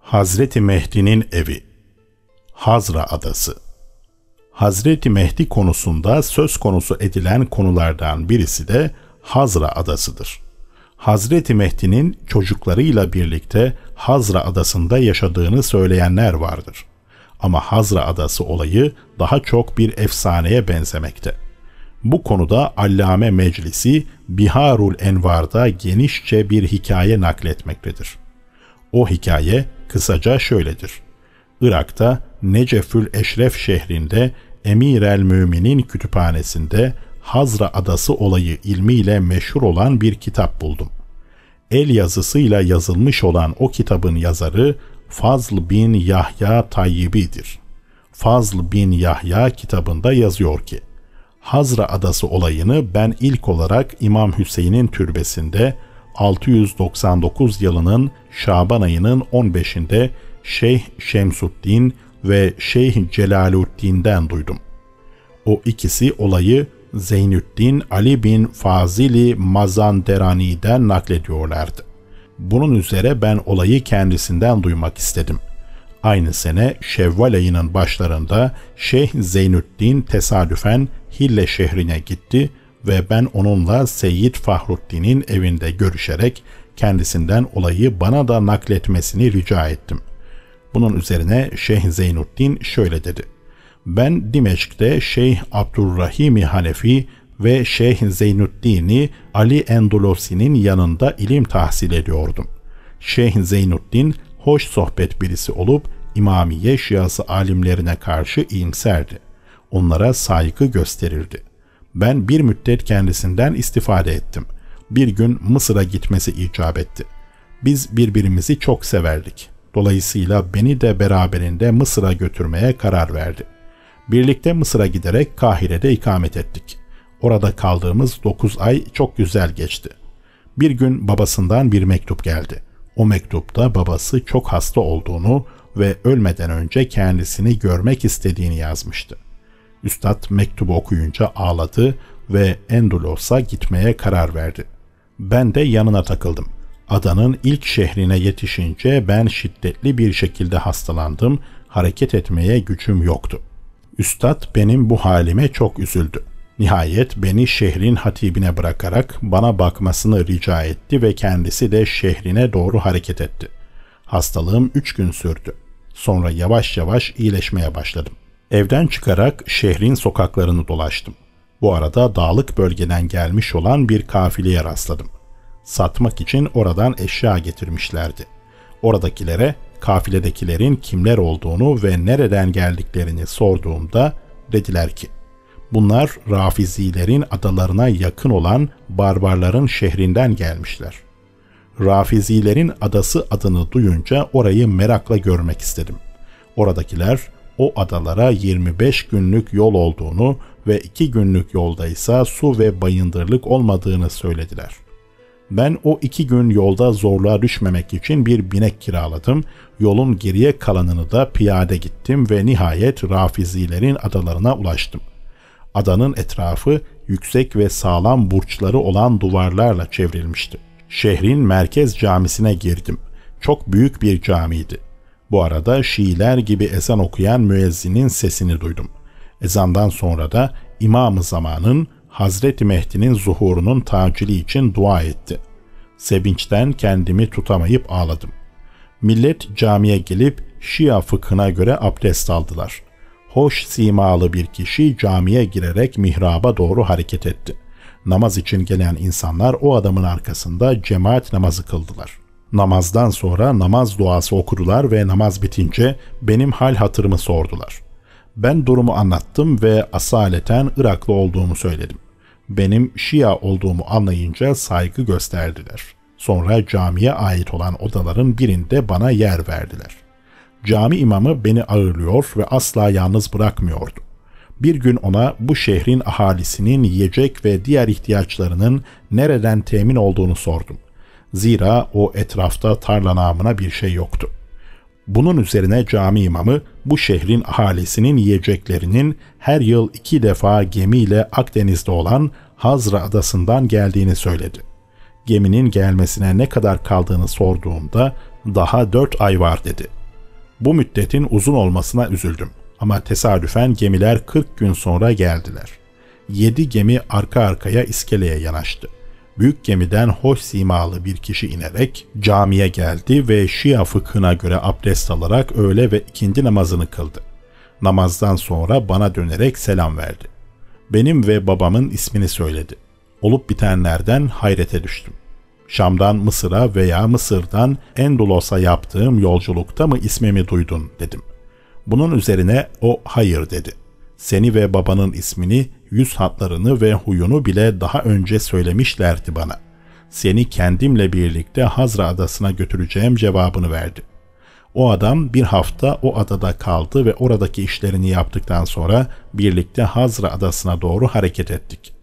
Hazreti Mehdi'nin evi Hazra Adası. Hazreti Mehdi konusunda söz konusu edilen konulardan birisi de Hazra Adası'dır. Hazreti Mehdi'nin çocuklarıyla birlikte Hazra Adası'nda yaşadığını söyleyenler vardır. Ama Hazra Adası olayı daha çok bir efsaneye benzemekte. Bu konuda Allame Meclisi Biharul Envar'da genişçe bir hikaye nakletmektedir. O hikaye kısaca şöyledir. Irak'ta Necefül Eşref şehrinde Emir el-Mü'minin kütüphanesinde Hazra Adası olayı ilmiyle meşhur olan bir kitap buldum. El yazısıyla yazılmış olan o kitabın yazarı Fazl bin Yahya Tayyibi'dir. Fazl bin Yahya kitabında yazıyor ki, Hazra Adası olayını ben ilk olarak İmam Hüseyin'in türbesinde 699 yılının Şaban ayının 15'inde Şeyh Şemsuddin ve Şeyh Celaluddin'den duydum. O ikisi olayı Zeynüddin Ali bin Fazili Mazanderani'den naklediyorlardı. Bunun üzere ben olayı kendisinden duymak istedim. Aynı sene Şevval ayının başlarında Şeyh Zeynüddin tesadüfen Hille şehrine gitti ve ben onunla Seyyid Fahruddin'in evinde görüşerek kendisinden olayı bana da nakletmesini rica ettim. Bunun üzerine Şeyh Zeynüddin şöyle dedi. Ben Dimeşk'te Şeyh Abdurrahim-i Hanefi ve Şeyh Zeynüddin'i Ali Endulosi'nin yanında ilim tahsil ediyordum. Şeyh Zeynüddin hoş sohbet birisi olup İmamiye Şiası alimlerine karşı iyimserdi. Onlara saygı gösterirdi. Ben bir müddet kendisinden istifade ettim. Bir gün Mısır'a gitmesi icap etti. Biz birbirimizi çok severdik. Dolayısıyla beni de beraberinde Mısır'a götürmeye karar verdi. Birlikte Mısır'a giderek Kahire'de ikamet ettik. Orada kaldığımız 9 ay çok güzel geçti. Bir gün babasından bir mektup geldi. O mektupta babası çok hasta olduğunu ve ölmeden önce kendisini görmek istediğini yazmıştı. Üstad mektubu okuyunca ağladı ve Endulos'a gitmeye karar verdi. Ben de yanına takıldım. Adanın ilk şehrine yetişince ben şiddetli bir şekilde hastalandım, hareket etmeye gücüm yoktu. Üstad benim bu halime çok üzüldü. Nihayet beni şehrin hatibine bırakarak bana bakmasını rica etti ve kendisi de şehrine doğru hareket etti. Hastalığım 3 gün sürdü. Sonra yavaş yavaş iyileşmeye başladım. Evden çıkarak şehrin sokaklarını dolaştım. Bu arada dağlık bölgeden gelmiş olan bir kafileye rastladım. Satmak için oradan eşya getirmişlerdi. Oradakilere kafiledekilerin kimler olduğunu ve nereden geldiklerini sorduğumda dediler ki, bunlar Rafizilerin adalarına yakın olan barbarların şehrinden gelmişler. Rafizilerin adası adını duyunca orayı merakla görmek istedim. Oradakiler o adalara 25 günlük yol olduğunu ve 2 günlük yoldaysa su ve bayındırlık olmadığını söylediler. Ben o 2 gün yolda zorluğa düşmemek için bir binek kiraladım, yolun geriye kalanını da piyade gittim ve nihayet Rafizilerin adalarına ulaştım. Adanın etrafı yüksek ve sağlam burçları olan duvarlarla çevrilmişti. Şehrin merkez camisine girdim. Çok büyük bir camiydi. Bu arada Şiiler gibi ezan okuyan müezzinin sesini duydum. Ezandan sonra da İmam-ı Zaman'ın Hazreti Mehdi'nin zuhurunun tacili için dua etti. Sevinçten kendimi tutamayıp ağladım. Millet camiye gelip Şia fıkhına göre abdest aldılar. Hoş simalı bir kişi camiye girerek mihraba doğru hareket etti. Namaz için gelen insanlar o adamın arkasında cemaat namazı kıldılar. Namazdan sonra namaz duası okudular ve namaz bitince benim hal hatırımı sordular. Ben durumu anlattım ve asaleten Iraklı olduğumu söyledim. Benim Şia olduğumu anlayınca saygı gösterdiler. Sonra camiye ait olan odaların birinde bana yer verdiler. Cami imamı beni ağırlıyor ve asla yalnız bırakmıyordu. Bir gün ona bu şehrin ahalisinin yiyecek ve diğer ihtiyaçlarının nereden temin olduğunu sordum. Zira o etrafta tarla namına bir şey yoktu. Bunun üzerine cami imamı bu şehrin ahalisinin yiyeceklerinin her yıl 2 defa gemiyle Akdeniz'de olan Hazra Adası'ndan geldiğini söyledi. Geminin gelmesine ne kadar kaldığını sorduğumda daha 4 ay var dedi. Bu müddetin uzun olmasına üzüldüm ama tesadüfen gemiler 40 gün sonra geldiler. 7 gemi arka arkaya iskeleye yanaştı. Büyük gemiden hoş simalı bir kişi inerek camiye geldi ve Şia fıkhına göre abdest alarak öğle ve ikindi namazını kıldı. Namazdan sonra bana dönerek selam verdi. Benim ve babamın ismini söyledi. Olup bitenlerden hayrete düştüm. Şam'dan Mısır'a veya Mısır'dan Endulos'a yaptığım yolculukta mı ismimi duydun dedim. Bunun üzerine o hayır dedi. Seni ve babanın ismini, yüz hatlarını ve huyunu bile daha önce söylemişlerdi bana. Seni kendimle birlikte Hazra adasına götüreceğim cevabını verdi. O adam bir hafta o adada kaldı ve oradaki işlerini yaptıktan sonra birlikte Hazra adasına doğru hareket ettik.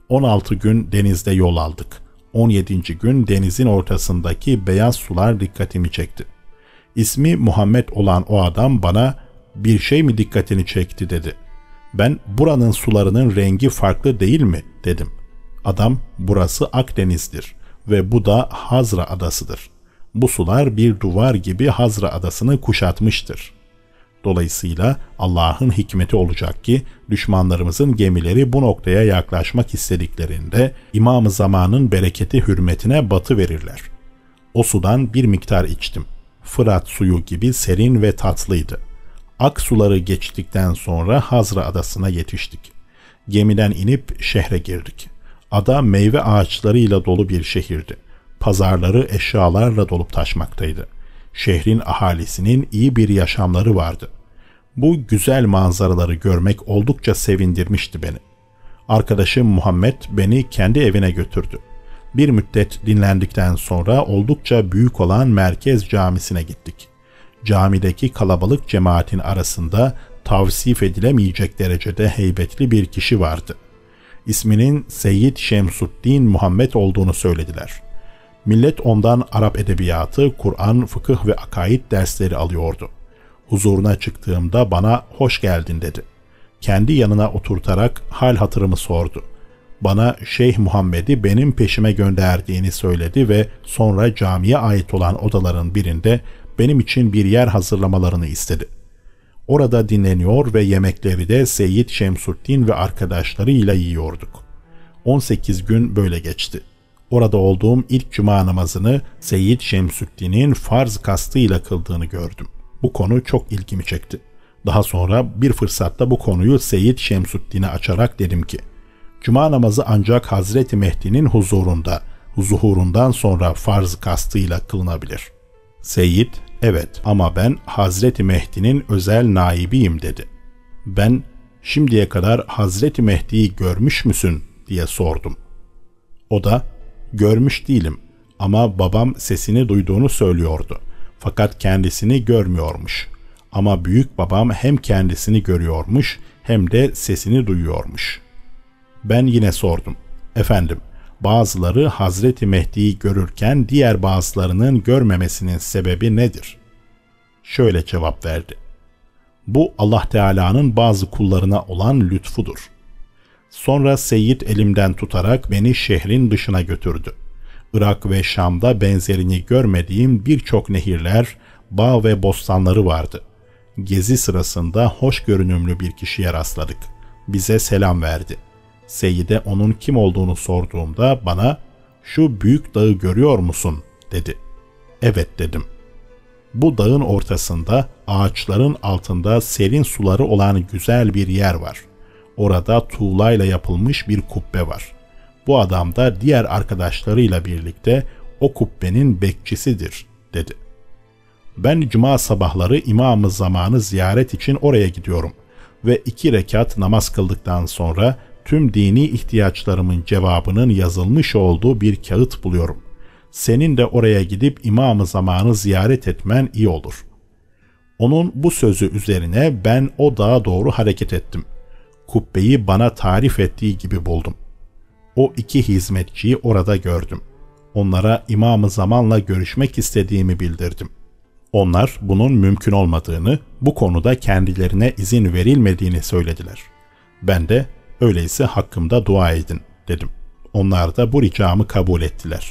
16 gün denizde yol aldık. 17. gün denizin ortasındaki beyaz sular dikkatimi çekti. İsmi Muhammed olan o adam bana bir şey mi dikkatini çekti dedi. Ben buranın sularının rengi farklı değil mi dedim. Adam burası Akdeniz'dir ve bu da Hazra adasıdır. Bu sular bir duvar gibi Hazra adasını kuşatmıştır. Dolayısıyla Allah'ın hikmeti olacak ki düşmanlarımızın gemileri bu noktaya yaklaşmak istediklerinde İmam-ı Zaman'ın bereketi hürmetine batı verirler. O sudan bir miktar içtim. Fırat suyu gibi serin ve tatlıydı. Ak suları geçtikten sonra Hazra adasına yetiştik. Gemiden inip şehre girdik. Ada meyve ağaçlarıyla dolu bir şehirdi. Pazarları eşyalarla dolup taşmaktaydı. Şehrin ahalisinin iyi bir yaşamları vardı. Bu güzel manzaraları görmek oldukça sevindirmişti beni. Arkadaşım Muhammed beni kendi evine götürdü. Bir müddet dinlendikten sonra oldukça büyük olan Merkez Camisi'ne gittik. Camideki kalabalık cemaatin arasında tavsif edilemeyecek derecede heybetli bir kişi vardı. İsminin Seyyid Şemsuddin Muhammed olduğunu söylediler. Millet ondan Arap edebiyatı, Kur'an, fıkıh ve akaid dersleri alıyordu. Huzuruna çıktığımda bana hoş geldin dedi. Kendi yanına oturtarak hal hatırımı sordu. Bana Şeyh Muhammed'i benim peşime gönderdiğini söyledi ve sonra camiye ait olan odaların birinde benim için bir yer hazırlamalarını istedi. Orada dinleniyor ve yemekleri de Seyyid Şemsuddin ve arkadaşlarıyla yiyorduk. 18 gün böyle geçti. Orada olduğum ilk cuma namazını Seyyid Şemsuddin'in farz kastıyla kıldığını gördüm. Bu konu çok ilgimi çekti. Daha sonra bir fırsatta bu konuyu Seyyid Şemsuddin'e açarak dedim ki, cuma namazı ancak Hazreti Mehdi'nin zuhurundan sonra farz kastıyla kılınabilir. Seyyid, evet ama ben Hazreti Mehdi'nin özel naibiyim dedi. Ben, şimdiye kadar Hazreti Mehdi'yi görmüş müsün diye sordum. O da, görmüş değilim ama babam sesini duyduğunu söylüyordu. Fakat kendisini görmüyormuş. Ama büyük babam hem kendisini görüyormuş hem de sesini duyuyormuş. Ben yine sordum. Efendim, bazıları Hazreti Mehdi'yi görürken diğer bazılarının görmemesinin sebebi nedir? Şöyle cevap verdi. Bu Allah Teala'nın bazı kullarına olan lütfudur. Sonra Seyyid elimden tutarak beni şehrin dışına götürdü. Irak ve Şam'da benzerini görmediğim birçok nehirler, bağ ve bostanları vardı. Gezi sırasında hoş görünümlü bir kişiye rastladık. Bize selam verdi. Seyyid'e onun kim olduğunu sorduğumda bana "Şu büyük dağı görüyor musun?" dedi. Evet dedim. Bu dağın ortasında ağaçların altında serin suları olan güzel bir yer var. Orada tuğlayla yapılmış bir kubbe var. Bu adam da diğer arkadaşlarıyla birlikte o kubbenin bekçisidir dedi. Ben cuma sabahları İmam-ı Zaman'ı ziyaret için oraya gidiyorum ve 2 rekat namaz kıldıktan sonra tüm dini ihtiyaçlarımın cevabının yazılmış olduğu bir kağıt buluyorum. Senin de oraya gidip İmam-ı Zaman'ı ziyaret etmen iyi olur. Onun bu sözü üzerine ben o dağa doğru hareket ettim. Kubbeyi bana tarif ettiği gibi buldum. O 2 hizmetçiyi orada gördüm. Onlara İmam-ı Zaman'la görüşmek istediğimi bildirdim. Onlar bunun mümkün olmadığını, bu konuda kendilerine izin verilmediğini söylediler. Ben de öyleyse hakkımda dua edin dedim. Onlar da bu ricamı kabul ettiler.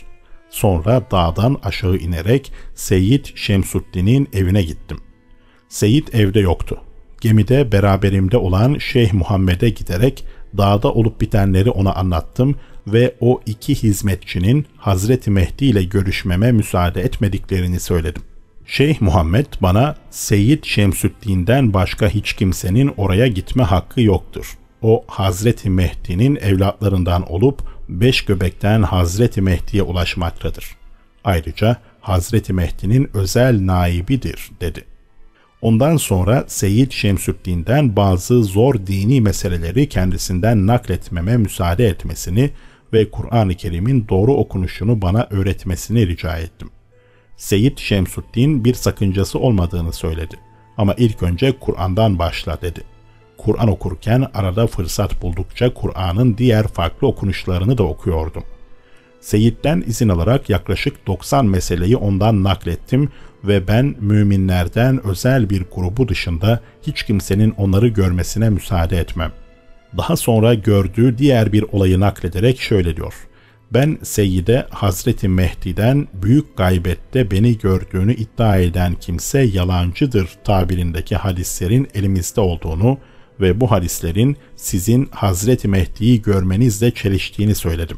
Sonra dağdan aşağı inerek Seyyid Şemsuddin'in evine gittim. Seyyid evde yoktu. Gemide beraberimde olan Şeyh Muhammed'e giderek dağda olup bitenleri ona anlattım ve o iki hizmetçinin Hazreti Mehdi ile görüşmeme müsaade etmediklerini söyledim. Şeyh Muhammed bana Seyyid Şemsüddin'den başka hiç kimsenin oraya gitme hakkı yoktur. O Hazreti Mehdi'nin evlatlarından olup 5 göbekten Hazreti Mehdi'ye ulaşmaktadır. Ayrıca Hazreti Mehdi'nin özel naibidir dedi. Ondan sonra Seyyid Şemsüddin'den bazı zor dini meseleleri kendisinden nakletmeme müsaade etmesini ve Kur'an-ı Kerim'in doğru okunuşunu bana öğretmesini rica ettim. Seyyid Şemsüddin bir sakıncası olmadığını söyledi. Ama ilk önce Kur'an'dan başla dedi. Kur'an okurken arada fırsat buldukça Kur'an'ın diğer farklı okunuşlarını da okuyordum. Seyyid'den izin alarak yaklaşık 90 meseleyi ondan naklettim ve ben müminlerden özel bir grubu dışında hiç kimsenin onları görmesine müsaade etmem. Daha sonra gördüğü diğer bir olayı naklederek şöyle diyor. Ben Seyyid'e Hazreti Mehdi'den büyük gaybette beni gördüğünü iddia eden kimse yalancıdır tabirindeki hadislerin elimizde olduğunu ve bu hadislerin sizin Hazreti Mehdi'yi görmenizle çeliştiğini söyledim.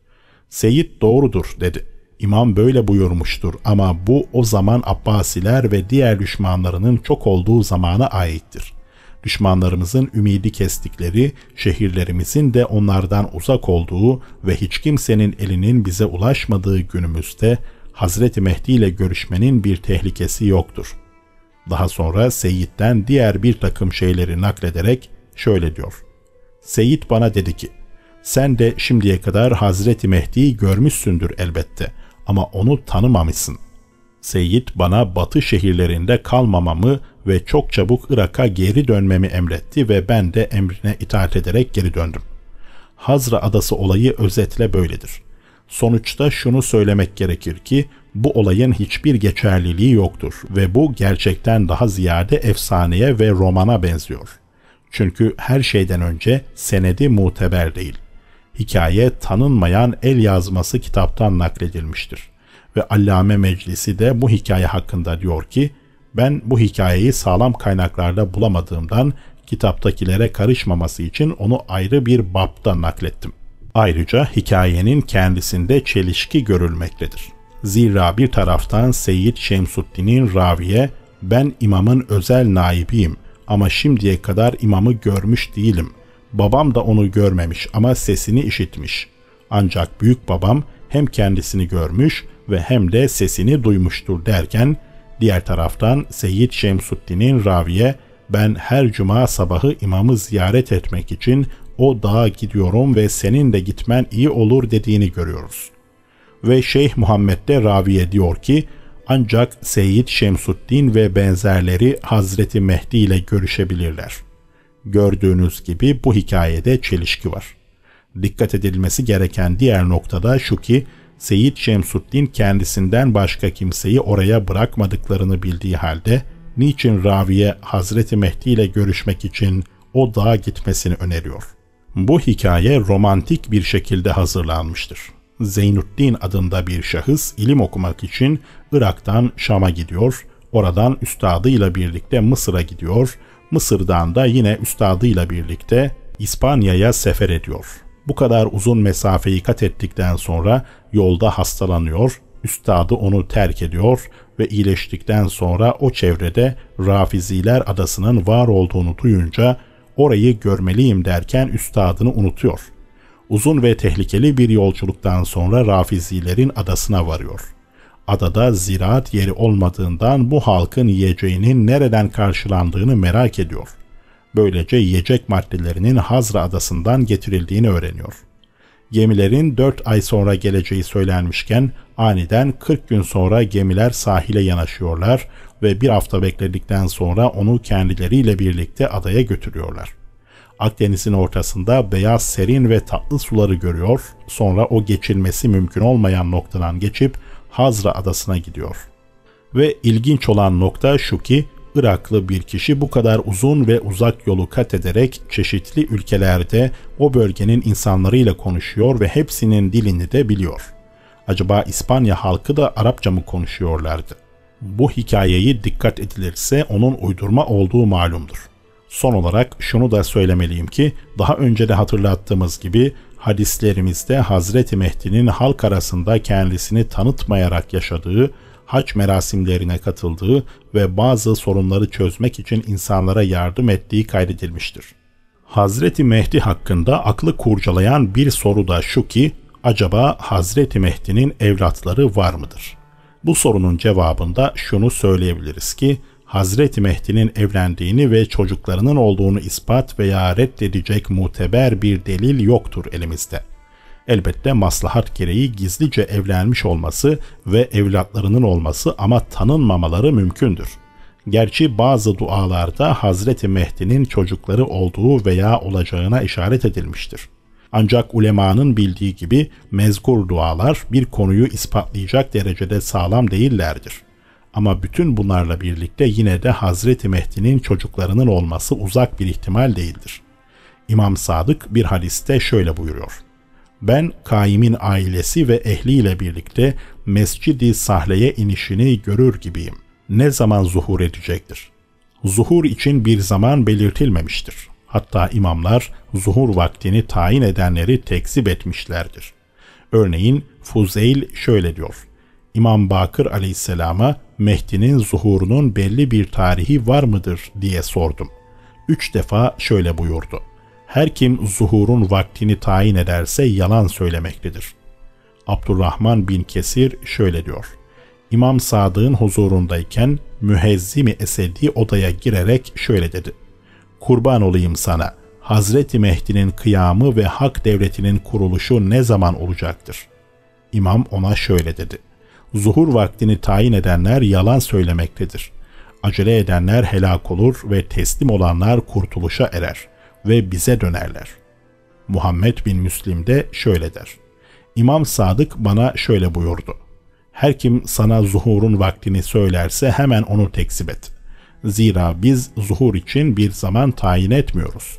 Seyyid doğrudur dedi. İmam böyle buyurmuştur ama bu o zaman Abbasiler ve diğer düşmanlarının çok olduğu zamana aittir. Düşmanlarımızın ümidi kestikleri, şehirlerimizin de onlardan uzak olduğu ve hiç kimsenin elinin bize ulaşmadığı günümüzde Hazreti Mehdi ile görüşmenin bir tehlikesi yoktur. Daha sonra Seyyid'den diğer bir takım şeyleri naklederek şöyle diyor. Seyyid bana dedi ki, sen de şimdiye kadar Hazreti Mehdi'yi görmüşsündür elbette ama onu tanımamışsın. Seyyid bana batı şehirlerinde kalmamamı ve çok çabuk Irak'a geri dönmemi emretti ve ben de emrine itaat ederek geri döndüm. Hazra Adası olayı özetle böyledir. Sonuçta şunu söylemek gerekir ki bu olayın hiçbir geçerliliği yoktur ve bu gerçekten daha ziyade efsaneye ve romana benziyor. Çünkü her şeyden önce senedi muteber değil. Hikaye tanınmayan el yazması kitaptan nakledilmiştir. Ve Allame Meclisi de bu hikaye hakkında diyor ki, ben bu hikayeyi sağlam kaynaklarda bulamadığımdan kitaptakilere karışmaması için onu ayrı bir bapta naklettim. Ayrıca hikayenin kendisinde çelişki görülmektedir. Zira bir taraftan Seyyid Şemsuddin'in raviye, ben imamın özel naibiyim ama şimdiye kadar imamı görmüş değilim. Babam da onu görmemiş ama sesini işitmiş. Ancak büyük babam hem kendisini görmüş ve hem de sesini duymuştur derken, diğer taraftan Seyyid Şemsuddin'in raviye, ben her cuma sabahı imamı ziyaret etmek için o dağa gidiyorum ve senin de gitmen iyi olur dediğini görüyoruz. Ve Şeyh Muhammed de raviye diyor ki, ancak Seyyid Şemsuddin ve benzerleri Hazreti Mehdi ile görüşebilirler. Gördüğünüz gibi bu hikayede çelişki var. Dikkat edilmesi gereken diğer noktada şu ki, Seyyid Şemsuddin kendisinden başka kimseyi oraya bırakmadıklarını bildiği halde, niçin raviye Hazreti Mehdi ile görüşmek için o dağa gitmesini öneriyor? Bu hikaye romantik bir şekilde hazırlanmıştır. Zeynuddin adında bir şahıs ilim okumak için Irak'tan Şam'a gidiyor, oradan üstadıyla birlikte Mısır'a gidiyor, Mısır'dan da yine üstadıyla birlikte İspanya'ya sefer ediyor. Bu kadar uzun mesafeyi kat ettikten sonra yolda hastalanıyor, üstadı onu terk ediyor ve iyileştikten sonra o çevrede Rafiziler adasının var olduğunu duyunca orayı görmeliyim derken üstadını unutuyor. Uzun ve tehlikeli bir yolculuktan sonra Rafizilerin adasına varıyor. Adada ziraat yeri olmadığından bu halkın yiyeceğinin nereden karşılandığını merak ediyor. Böylece yiyecek maddelerinin Hazra adasından getirildiğini öğreniyor. Gemilerin 4 ay sonra geleceği söylenmişken aniden 40 gün sonra gemiler sahile yanaşıyorlar ve bir hafta bekledikten sonra onu kendileriyle birlikte adaya götürüyorlar. Akdeniz'in ortasında beyaz serin ve tatlı suları görüyor, sonra o geçilmesi mümkün olmayan noktadan geçip Hazra adasına gidiyor. Ve ilginç olan nokta şu ki, Iraklı bir kişi bu kadar uzun ve uzak yolu kat ederek çeşitli ülkelerde o bölgenin insanlarıyla konuşuyor ve hepsinin dilini de biliyor. Acaba İspanya halkı da Arapça mı konuşuyorlardı? Bu hikayeyi dikkat edilirse onun uydurma olduğu malumdur. Son olarak şunu da söylemeliyim ki daha önce de hatırlattığımız gibi hadislerimizde Hazreti Mehdi'nin halk arasında kendisini tanıtmayarak yaşadığı, hac merasimlerine katıldığı ve bazı sorunları çözmek için insanlara yardım ettiği kaydedilmiştir. Hazreti Mehdi hakkında aklı kurcalayan bir soru da şu ki, acaba Hazreti Mehdi'nin evlatları var mıdır? Bu sorunun cevabında şunu söyleyebiliriz ki, Hazreti Mehdi'nin evlendiğini ve çocuklarının olduğunu ispat veya reddedecek muteber bir delil yoktur elimizde. Elbette maslahat gereği gizlice evlenmiş olması ve evlatlarının olması ama tanınmamaları mümkündür. Gerçi bazı dualarda Hazreti Mehdi'nin çocukları olduğu veya olacağına işaret edilmiştir. Ancak ulemanın bildiği gibi mezkur dualar bir konuyu ispatlayacak derecede sağlam değillerdir. Ama bütün bunlarla birlikte yine de Hazreti Mehdi'nin çocuklarının olması uzak bir ihtimal değildir. İmam Sadık bir hadiste şöyle buyuruyor: "Ben Kaim'in ailesi ve ehliyle birlikte Mescid-i Sahle'ye inişini görür gibiyim. Ne zaman zuhur edecektir? Zuhur için bir zaman belirtilmemiştir. Hatta imamlar zuhur vaktini tayin edenleri tekzip etmişlerdir. Örneğin Fuzeyl şöyle diyor: İmam Bakır aleyhisselama Mehdi'nin zuhurunun belli bir tarihi var mıdır diye sordum. 3 defa şöyle buyurdu: her kim zuhurun vaktini tayin ederse yalan söylemektedir. Abdurrahman bin Kesir şöyle diyor: İmam Sadık'ın huzurundayken Mühezzim-i Esedi odaya girerek şöyle dedi: kurban olayım sana, Hazreti Mehdi'nin kıyamı ve hak devletinin kuruluşu ne zaman olacaktır? İmam ona şöyle dedi: zuhur vaktini tayin edenler yalan söylemektedir. Acele edenler helak olur ve teslim olanlar kurtuluşa erer ve bize dönerler. Muhammed bin Müslim de şöyle der: İmam Sadık bana şöyle buyurdu: her kim sana zuhurun vaktini söylerse hemen onu tekzip et. Zira biz zuhur için bir zaman tayin etmiyoruz.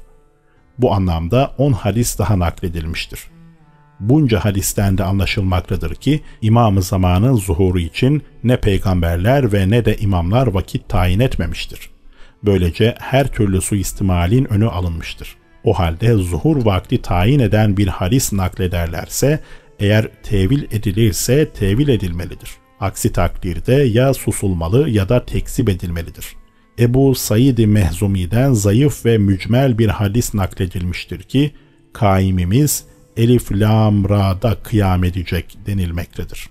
Bu anlamda 10 hadis daha nakledilmiştir. Bunca hadisten de anlaşılmaktadır ki İmam-ı Zaman'ın zuhuru için ne peygamberler ve ne de imamlar vakit tayin etmemiştir. Böylece her türlü suistimalin önü alınmıştır. O halde zuhur vakti tayin eden bir hadis naklederlerse, eğer tevil edilirse tevil edilmelidir. Aksi takdirde ya susulmalı ya da tekzip edilmelidir. Ebu Said-i Mehzumi'den zayıf ve mücmel bir hadis nakledilmiştir ki, kaimimiz Elif Lam Ra'da kıyam edecek denilmektedir.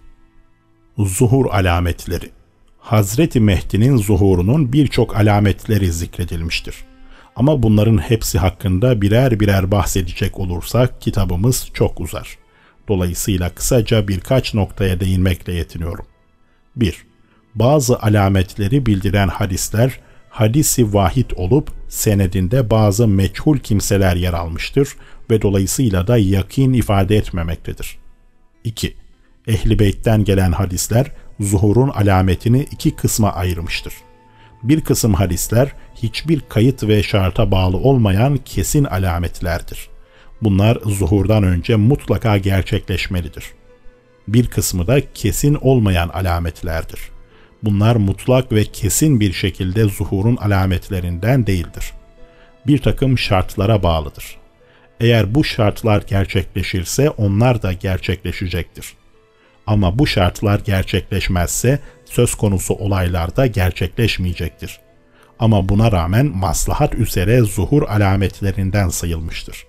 Zuhur alametleri. Hazreti Mehdi'nin zuhurunun birçok alametleri zikredilmiştir. Ama bunların hepsi hakkında birer birer bahsedecek olursak kitabımız çok uzar. Dolayısıyla kısaca birkaç noktaya değinmekle yetiniyorum. 1. Bazı alametleri bildiren hadisler, hadisi vahid olup senedinde bazı meçhul kimseler yer almıştır ve dolayısıyla da yakin ifade etmemektedir. 2. Ehl-i Beyt'ten gelen hadisler zuhurun alametini 2 kısma ayırmıştır. Bir kısım hadisler hiçbir kayıt ve şarta bağlı olmayan kesin alametlerdir. Bunlar zuhurdan önce mutlaka gerçekleşmelidir. Bir kısmı da kesin olmayan alametlerdir. Bunlar mutlak ve kesin bir şekilde zuhurun alametlerinden değildir. Bir takım şartlara bağlıdır. Eğer bu şartlar gerçekleşirse onlar da gerçekleşecektir. Ama bu şartlar gerçekleşmezse söz konusu olaylar da gerçekleşmeyecektir. Ama buna rağmen maslahat üzere zuhur alametlerinden sayılmıştır.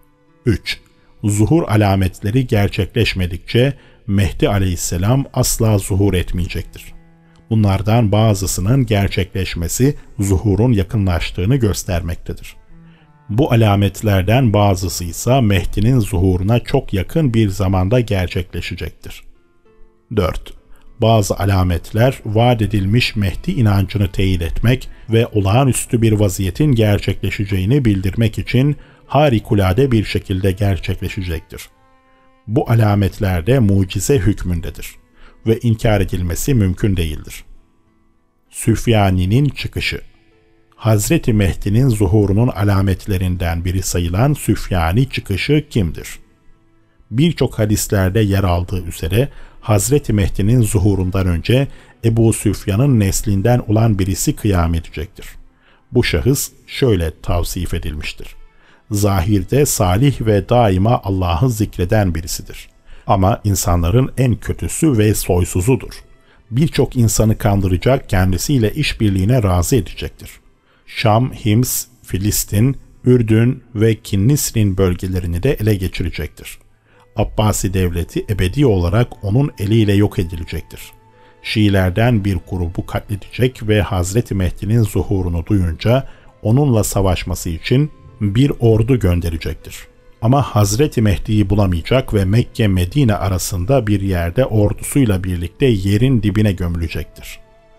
3. Zuhur alametleri gerçekleşmedikçe Mehdi aleyhisselam asla zuhur etmeyecektir. Bunlardan bazısının gerçekleşmesi zuhurun yakınlaştığını göstermektedir. Bu alametlerden bazısı ise Mehdi'nin zuhuruna çok yakın bir zamanda gerçekleşecektir. 4. Bazı alametler vaat edilmiş Mehdi inancını teyit etmek ve olağanüstü bir vaziyetin gerçekleşeceğini bildirmek için harikulade bir şekilde gerçekleşecektir. Bu alametler de mucize hükmündedir ve inkar edilmesi mümkün değildir. Süfyani'nin çıkışı. Hazreti Mehdi'nin zuhurunun alametlerinden biri sayılan Süfyani çıkışı kimdir? Birçok hadislerde yer aldığı üzere Hazreti Mehdi'nin zuhurundan önce Ebu Süfyan'ın neslinden olan birisi kıyam edecektir. Bu şahıs şöyle tavsif edilmiştir. Zahirde salih ve daima Allah'ı zikreden birisidir. Ama insanların en kötüsü ve soysuzudur. Birçok insanı kandıracak, kendisiyle işbirliğine razı edecektir. Şam, Hims, Filistin, Ürdün ve Kinnisrin bölgelerini de ele geçirecektir. Abbasi devleti ebedi olarak onun eliyle yok edilecektir. Şiilerden bir grubu katledecek ve Hazreti Mehdi'nin zuhurunu duyunca onunla savaşması için bir ordu gönderecektir. Ama Hazreti Mehdi'yi bulamayacak ve Mekke-Medine arasında bir yerde ordusuyla birlikte yerin dibine gömülecektir.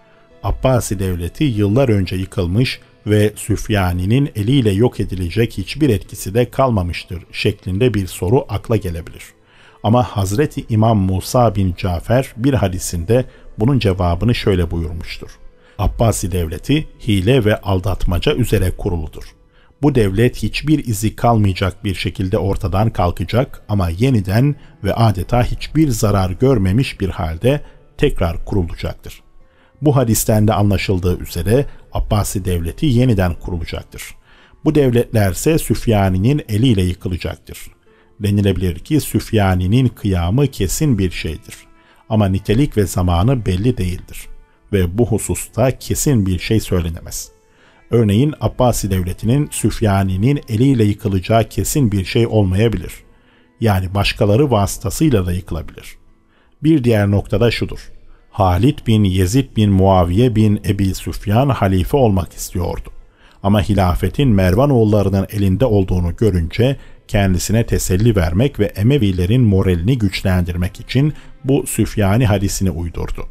Abbasi devleti yıllar önce yıkılmış ve Süfyani'nin eliyle yok edilecek hiçbir etkisi de kalmamıştır şeklinde bir soru akla gelebilir. Ama Hazreti İmam Musa bin Cafer bir hadisinde bunun cevabını şöyle buyurmuştur. Abbasi devleti hile ve aldatmaca üzere kuruludur. Bu devlet hiçbir izi kalmayacak bir şekilde ortadan kalkacak ama yeniden ve adeta hiçbir zarar görmemiş bir halde tekrar kurulacaktır. Bu hadisten de anlaşıldığı üzere Abbasi devleti yeniden kurulacaktır. Bu devletlerse Süfyani'nin eliyle yıkılacaktır. Denilebilir ki Süfyani'nin kıyamı kesin bir şeydir. Ama nitelik ve zamanı belli değildir. Ve bu hususta kesin bir şey söylenemez. Örneğin Abbasi devletinin Süfyani'nin eliyle yıkılacağı kesin bir şey olmayabilir. Yani başkaları vasıtasıyla da yıkılabilir. Bir diğer noktada şudur. Halid bin Yezid bin Muaviye bin Ebi Süfyan halife olmak istiyordu. Ama hilafetin Mervanoğullarının elinde olduğunu görünce kendisine teselli vermek ve Emevilerin moralini güçlendirmek için bu Süfyani hadisini uydurdu.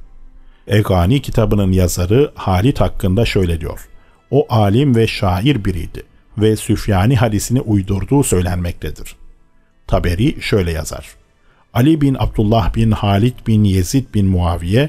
Egani kitabının yazarı Halid hakkında şöyle diyor. O alim ve şair biriydi ve Süfyani hadisini uydurduğu söylenmektedir. Taberi şöyle yazar. Ali bin Abdullah bin Halid bin Yezid bin Muaviye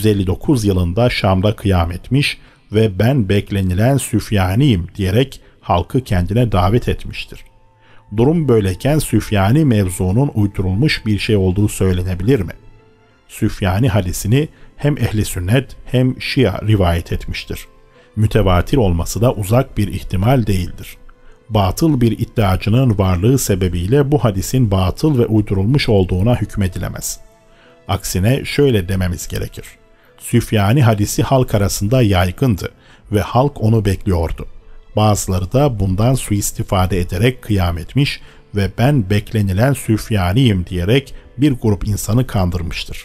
159 yılında Şam'da kıyam etmiş ve ben beklenilen Süfyaniyim diyerek halkı kendine davet etmiştir. Durum böyleyken Süfyani mevzunun uydurulmuş bir şey olduğu söylenebilir mi? Süfyani hadisini hem ehli sünnet hem Şia rivayet etmiştir. Mütevatir olması da uzak bir ihtimal değildir. Batıl bir iddiacının varlığı sebebiyle bu hadisin batıl ve uydurulmuş olduğuna hükmedilemez. Aksine şöyle dememiz gerekir. Süfyani hadisi halk arasında yaygındı ve halk onu bekliyordu. Bazıları da bundan suistifade ederek kıyam etmiş ve ben beklenilen Süfyaniyim diyerek bir grup insanı kandırmıştır.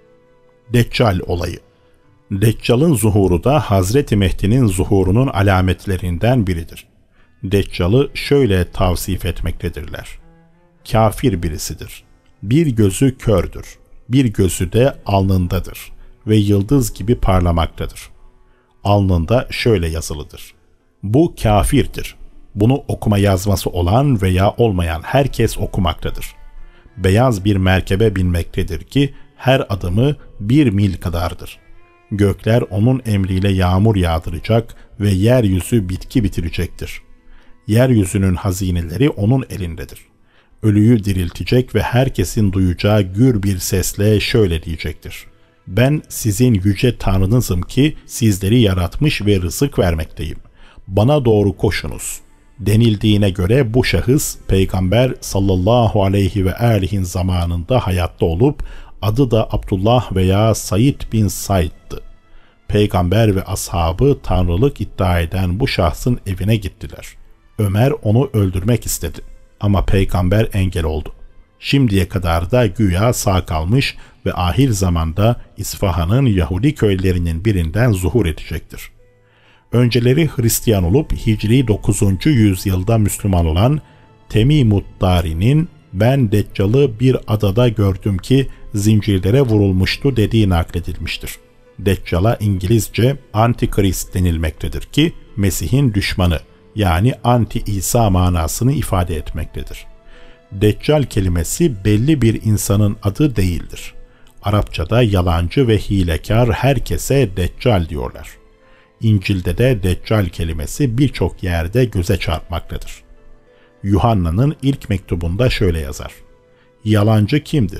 Deccal olayı. Deccal'ın zuhuru da Hazreti Mehdi'nin zuhurunun alametlerinden biridir. Deccal'ı şöyle tavsif etmektedirler. Kafir birisidir. Bir gözü kördür. Bir gözü de alnındadır ve yıldız gibi parlamaktadır. Alnında şöyle yazılıdır. Bu kafirdir. Bunu okuma yazması olan veya olmayan herkes okumaktadır. Beyaz bir merkebe binmektedir ki her adımı 1 mil kadardır. Gökler onun emriyle yağmur yağdıracak ve yeryüzü bitki bitirecektir. Yeryüzünün hazineleri onun elindedir. Ölüyü diriltecek ve herkesin duyacağı gür bir sesle şöyle diyecektir. Ben sizin yüce Tanrınızım ki sizleri yaratmış ve rızık vermekteyim. Bana doğru koşunuz. Denildiğine göre bu şahıs Peygamber sallallahu aleyhi ve alihin zamanında hayatta olup adı da Abdullah veya Said bin Said'di. Peygamber ve ashabı tanrılık iddia eden bu şahsın evine gittiler. Ömer onu öldürmek istedi ama peygamber engel oldu. Şimdiye kadar da güya sağ kalmış ve ahir zamanda İsfahan'ın Yahudi köylerinin birinden zuhur edecektir. Önceleri Hristiyan olup Hicri 9. yüzyılda Müslüman olan Temimud Dari'nin ben Deccal'ı bir adada gördüm ki zincirlere vurulmuştu dediği nakledilmiştir. Deccal'a İngilizce Antikrist denilmektedir ki Mesih'in düşmanı yani anti-İsa manasını ifade etmektedir. Deccal kelimesi belli bir insanın adı değildir. Arapçada yalancı ve hilekar herkese Deccal diyorlar. İncil'de de Deccal kelimesi birçok yerde göze çarpmaktadır. Yuhanna'nın ilk mektubunda şöyle yazar. Yalancı kimdir?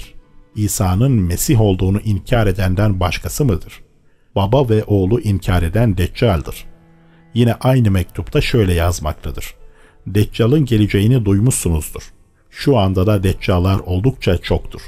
İsa'nın Mesih olduğunu inkar edenden başkası mıdır? Baba ve oğlu inkar eden Deccal'dır. Yine aynı mektupta şöyle yazmaktadır. Deccal'ın geleceğini duymuşsunuzdur. Şu anda da Deccal'lar oldukça çoktur.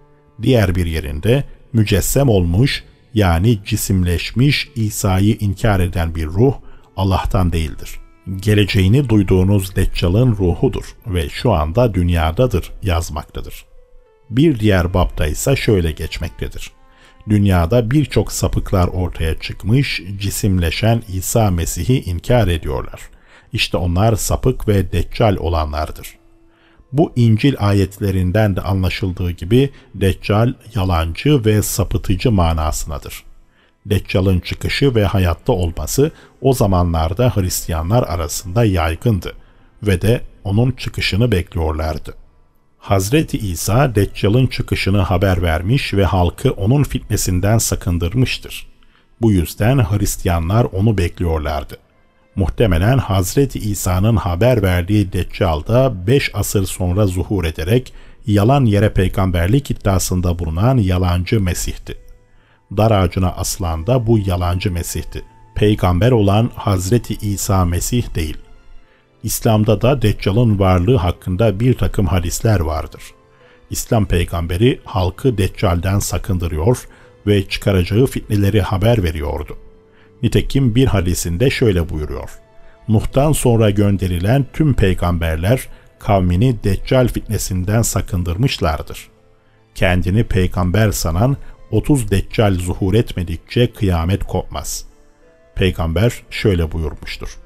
Diğer bir yerinde mücessem olmuş, yani cisimleşmiş İsa'yı inkar eden bir ruh Allah'tan değildir. Geleceğini duyduğunuz Deccal'ın ruhudur ve şu anda dünyadadır yazmaktadır. Bir diğer bapta ise şöyle geçmektedir. Dünyada birçok sapıklar ortaya çıkmış, cisimleşen İsa Mesih'i inkar ediyorlar. İşte onlar sapık ve Deccal olanlardır. Bu İncil ayetlerinden de anlaşıldığı gibi Deccal yalancı ve sapıtıcı manasındadır. Deccal'ın çıkışı ve hayatta olması o zamanlarda Hristiyanlar arasında yaygındı ve de onun çıkışını bekliyorlardı. Hazreti İsa Deccal'ın çıkışını haber vermiş ve halkı onun fitnesinden sakındırmıştır. Bu yüzden Hristiyanlar onu bekliyorlardı. Muhtemelen Hazreti İsa'nın haber verdiği Deccal da 5 asır sonra zuhur ederek yalan yere peygamberlik iddiasında bulunan yalancı Mesih'ti. Dar ağacına asılan da bu yalancı Mesih'ti. Peygamber olan Hazreti İsa Mesih değil. İslam'da da Deccal'ın varlığı hakkında bir takım hadisler vardır. İslam peygamberi halkı Deccal'den sakındırıyor ve çıkaracağı fitneleri haber veriyordu. Nitekim bir hadisinde şöyle buyuruyor. Nuh'tan sonra gönderilen tüm peygamberler kavmini Deccal fitnesinden sakındırmışlardır. Kendini peygamber sanan 30 Deccal zuhur etmedikçe kıyamet kopmaz. Peygamber şöyle buyurmuştur.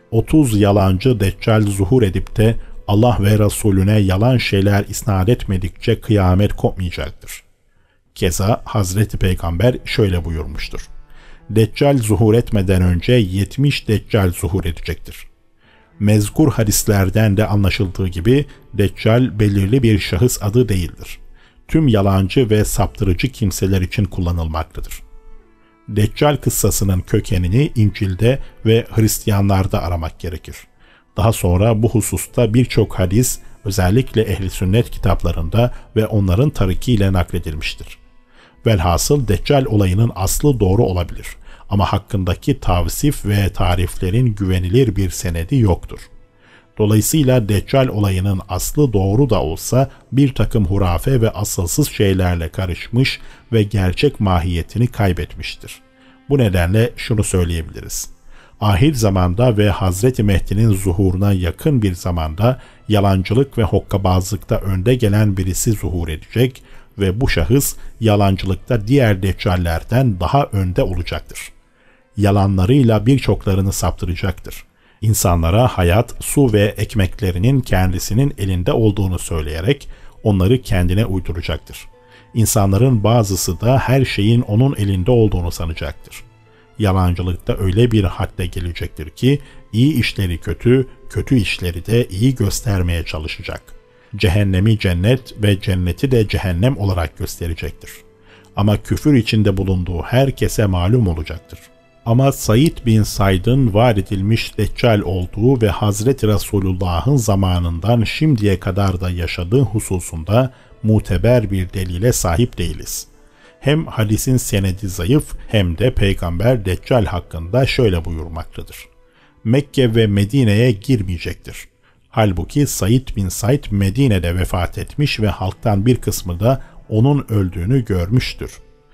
30 yalancı Deccal zuhur edip de Allah ve Resulüne yalan şeyler isnat etmedikçe kıyamet kopmayacaktır. Keza Hazreti Peygamber şöyle buyurmuştur. Deccal zuhur etmeden önce 70 Deccal zuhur edecektir. Mezkur hadislerden de anlaşıldığı gibi Deccal belirli bir şahıs adı değildir. Tüm yalancı ve saptırıcı kimseler için kullanılmaktadır. Deccal kıssasının kökenini İncil'de ve Hristiyanlarda aramak gerekir. Daha sonra bu hususta birçok hadis özellikle ehli sünnet kitaplarında ve onların tarikiyle nakledilmiştir. Velhasıl Deccal olayının aslı doğru olabilir ama hakkındaki tavsif ve tariflerin güvenilir bir senedi yoktur. Dolayısıyla Deccal olayının aslı doğru da olsa bir takım hurafe ve asılsız şeylerle karışmış ve gerçek mahiyetini kaybetmiştir. Bu nedenle şunu söyleyebiliriz. Ahir zamanda ve Hazreti Mehdi'nin zuhuruna yakın bir zamanda yalancılık ve hokkabazlıkta önde gelen birisi zuhur edecek ve bu şahıs yalancılıkta diğer deccallerden daha önde olacaktır. Yalanlarıyla birçoklarını saptıracaktır. İnsanlara hayat, su ve ekmeklerinin kendisinin elinde olduğunu söyleyerek onları kendine uyduracaktır. İnsanların bazısı da her şeyin onun elinde olduğunu sanacaktır. Yalancılıkta öyle bir hadde gelecektir ki iyi işleri kötü, kötü işleri de iyi göstermeye çalışacak. Cehennemi cennet ve cenneti de cehennem olarak gösterecektir. Ama küfür içinde bulunduğu herkese malum olacaktır. Ama Said bin Said'in vaat edilmiş Deccal olduğu ve Hazreti Resulullah'ın zamanından şimdiye kadar da yaşadığı hususunda muteber bir delile sahip değiliz. Hem hadisin senedi zayıf hem de Peygamber Deccal hakkında şöyle buyurmaktadır. Mekke ve Medine'ye girmeyecektir. Halbuki Said bin Said Medine'de vefat etmiş ve halktan bir kısmı da onun öldüğünü görmüştür.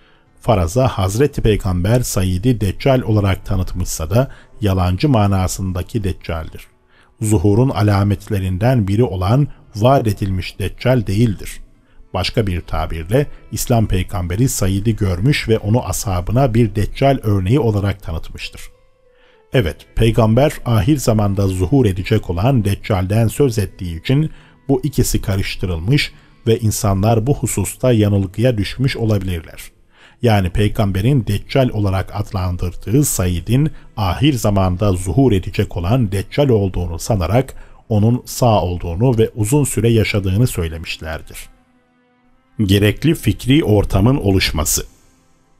Faraza Hazreti Peygamber Said'i Deccal olarak tanıtmışsa da yalancı manasındaki Deccal'dir. Zuhurun alametlerinden biri olan vaat edilmiş Deccal değildir. Başka bir tabirle İslam peygamberi Said'i görmüş ve onu ashabına bir Deccal örneği olarak tanıtmıştır. Evet, peygamber ahir zamanda zuhur edecek olan Deccal'den söz ettiği için bu ikisi karıştırılmış ve insanlar bu hususta yanılgıya düşmüş olabilirler. Yani peygamberin Deccal olarak adlandırdığı Said'in ahir zamanda zuhur edecek olan Deccal olduğunu sanarak onun sağ olduğunu ve uzun süre yaşadığını söylemişlerdir. Gerekli fikri ortamın oluşması.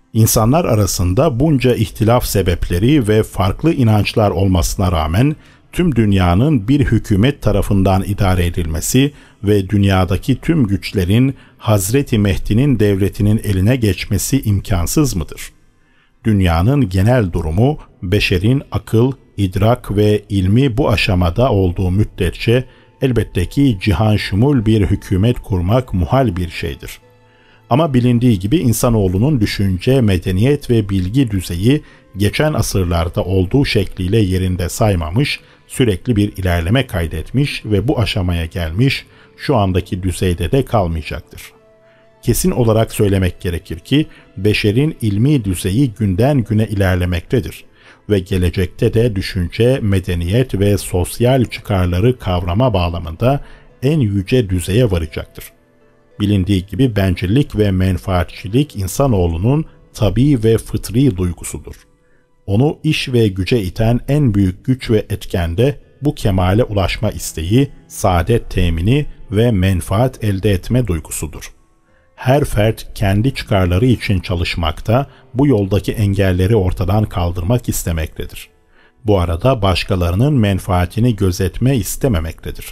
İnsanlar arasında bunca ihtilaf sebepleri ve farklı inançlar olmasına rağmen tüm dünyanın bir hükümet tarafından idare edilmesi ve dünyadaki tüm güçlerin Hazreti Mehdi'nin devletinin eline geçmesi imkansız mıdır? Dünyanın genel durumu, beşerin akıl, idrak ve ilmi bu aşamada olduğu müddetçe elbette ki cihan şumul bir hükümet kurmak muhal bir şeydir. Ama bilindiği gibi insanoğlunun düşünce, medeniyet ve bilgi düzeyi geçen asırlarda olduğu şekliyle yerinde saymamış, sürekli bir ilerleme kaydetmiş ve bu aşamaya gelmiş, şu andaki düzeyde de kalmayacaktır. Kesin olarak söylemek gerekir ki, beşerin ilmi düzeyi günden güne ilerlemektedir ve gelecekte de düşünce, medeniyet ve sosyal çıkarları kavrama bağlamında en yüce düzeye varacaktır. Bilindiği gibi bencillik ve menfaatçilik insanoğlunun tabii ve fıtri duygusudur. Onu iş ve güce iten en büyük güç ve etken de bu kemale ulaşma isteği, saadet temini ve menfaat elde etme duygusudur. Her fert kendi çıkarları için çalışmakta, bu yoldaki engelleri ortadan kaldırmak istemektedir. Bu arada başkalarının menfaatini gözetme istememektedir.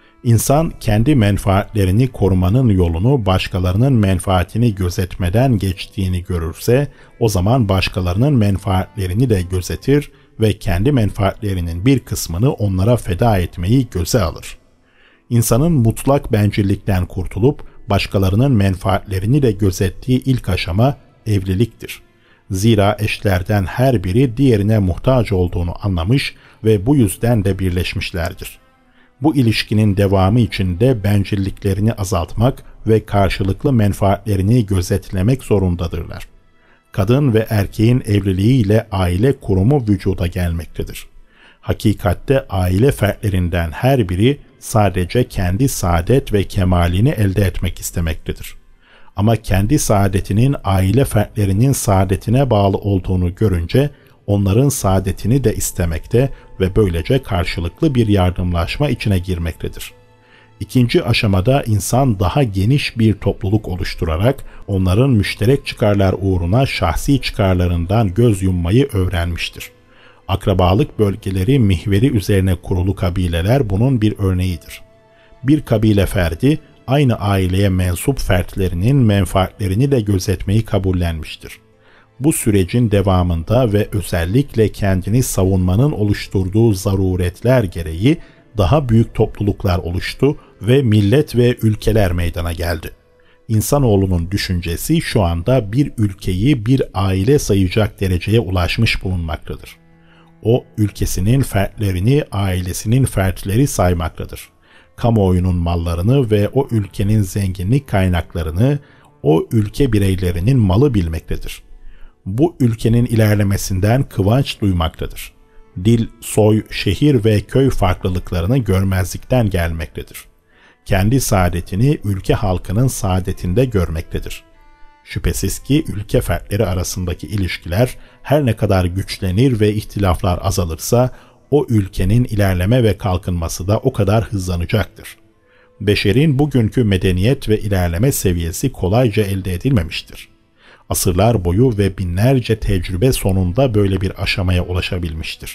İnsan kendi menfaatlerini korumanın yolunu başkalarının menfaatini gözetmeden geçtiğini görürse, o zaman başkalarının menfaatlerini de gözetir ve kendi menfaatlerinin bir kısmını onlara feda etmeyi göze alır. İnsanın mutlak bencillikten kurtulup başkalarının menfaatlerini de gözettiği ilk aşama evliliktir. Zira eşlerden her biri diğerine muhtaç olduğunu anlamış ve bu yüzden de birleşmişlerdir. Bu ilişkinin devamı için de bencilliklerini azaltmak ve karşılıklı menfaatlerini gözetlemek zorundadırlar. Kadın ve erkeğin evliliğiyle aile kurumu vücuda gelmektedir. Hakikatte aile fertlerinden her biri sadece kendi saadet ve kemalini elde etmek istemektedir. Ama kendi saadetinin aile fertlerinin saadetine bağlı olduğunu görünce onların saadetini de istemekte ve böylece karşılıklı bir yardımlaşma içine girmektedir. İkinci aşamada insan daha geniş bir topluluk oluşturarak onların müşterek çıkarlar uğruna şahsi çıkarlarından göz yummayı öğrenmiştir. Akrabalık bölgeleri mihveri üzerine kurulu kabileler bunun bir örneğidir. Bir kabile ferdi aynı aileye mensup fertlerinin menfaatlerini de gözetmeyi kabullenmiştir. Bu sürecin devamında ve özellikle kendini savunmanın oluşturduğu zaruretler gereği daha büyük topluluklar oluştu ve millet ve ülkeler meydana geldi. İnsanoğlunun düşüncesi şu anda bir ülkeyi bir aile sayacak dereceye ulaşmış bulunmaktadır. O, ülkesinin fertlerini ailesinin fertleri saymaktadır. Kamuoyunun mallarını ve o ülkenin zenginlik kaynaklarını o ülke bireylerinin malı bilmektedir. Bu ülkenin ilerlemesinden kıvanç duymaktadır. Dil, soy, şehir ve köy farklılıklarını görmezlikten gelmektedir. Kendi saadetini ülke halkının saadetinde görmektedir. Şüphesiz ki ülke fertleri arasındaki ilişkiler her ne kadar güçlenir ve ihtilaflar azalırsa, o ülkenin ilerleme ve kalkınması da o kadar hızlanacaktır. Beşerin bugünkü medeniyet ve ilerleme seviyesi kolayca elde edilmemiştir. Asırlar boyu ve binlerce tecrübe sonunda böyle bir aşamaya ulaşabilmiştir.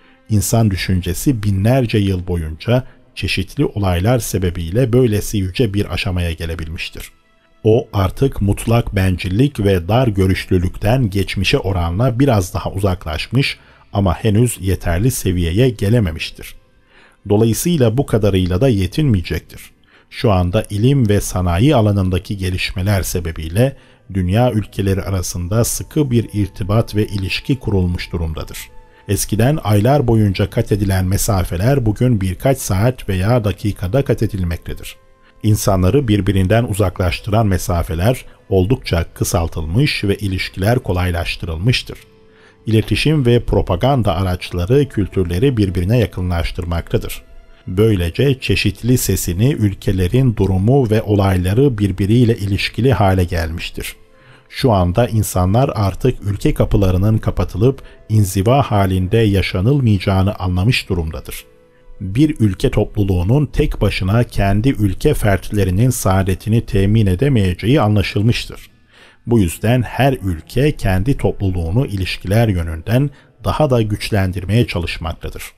İnsan düşüncesi binlerce yıl boyunca çeşitli olaylar sebebiyle böylesi yüce bir aşamaya gelebilmiştir. O artık mutlak bencillik ve dar görüşlülükten geçmişe oranla biraz daha uzaklaşmış ama henüz yeterli seviyeye gelememiştir. Dolayısıyla bu kadarıyla da yetinmeyecektir. Şu anda ilim ve sanayi alanındaki gelişmeler sebebiyle dünya ülkeleri arasında sıkı bir irtibat ve ilişki kurulmuş durumdadır. Eskiden aylar boyunca kat edilen mesafeler bugün birkaç saat veya dakikada kat edilmektedir. İnsanları birbirinden uzaklaştıran mesafeler oldukça kısaltılmış ve ilişkiler kolaylaştırılmıştır. İletişim ve propaganda araçları kültürleri birbirine yakınlaştırmaktadır. Böylece çeşitli sesini ülkelerin durumu ve olayları birbiriyle ilişkili hale gelmiştir. Şu anda insanlar artık ülke kapılarının kapatılıp inziva halinde yaşanılmayacağını anlamış durumdadır. Bir ülke topluluğunun tek başına kendi ülke fertlerinin saadetini temin edemeyeceği anlaşılmıştır. Bu yüzden her ülke kendi topluluğunu ilişkiler yönünden daha da güçlendirmeye çalışmaktadır.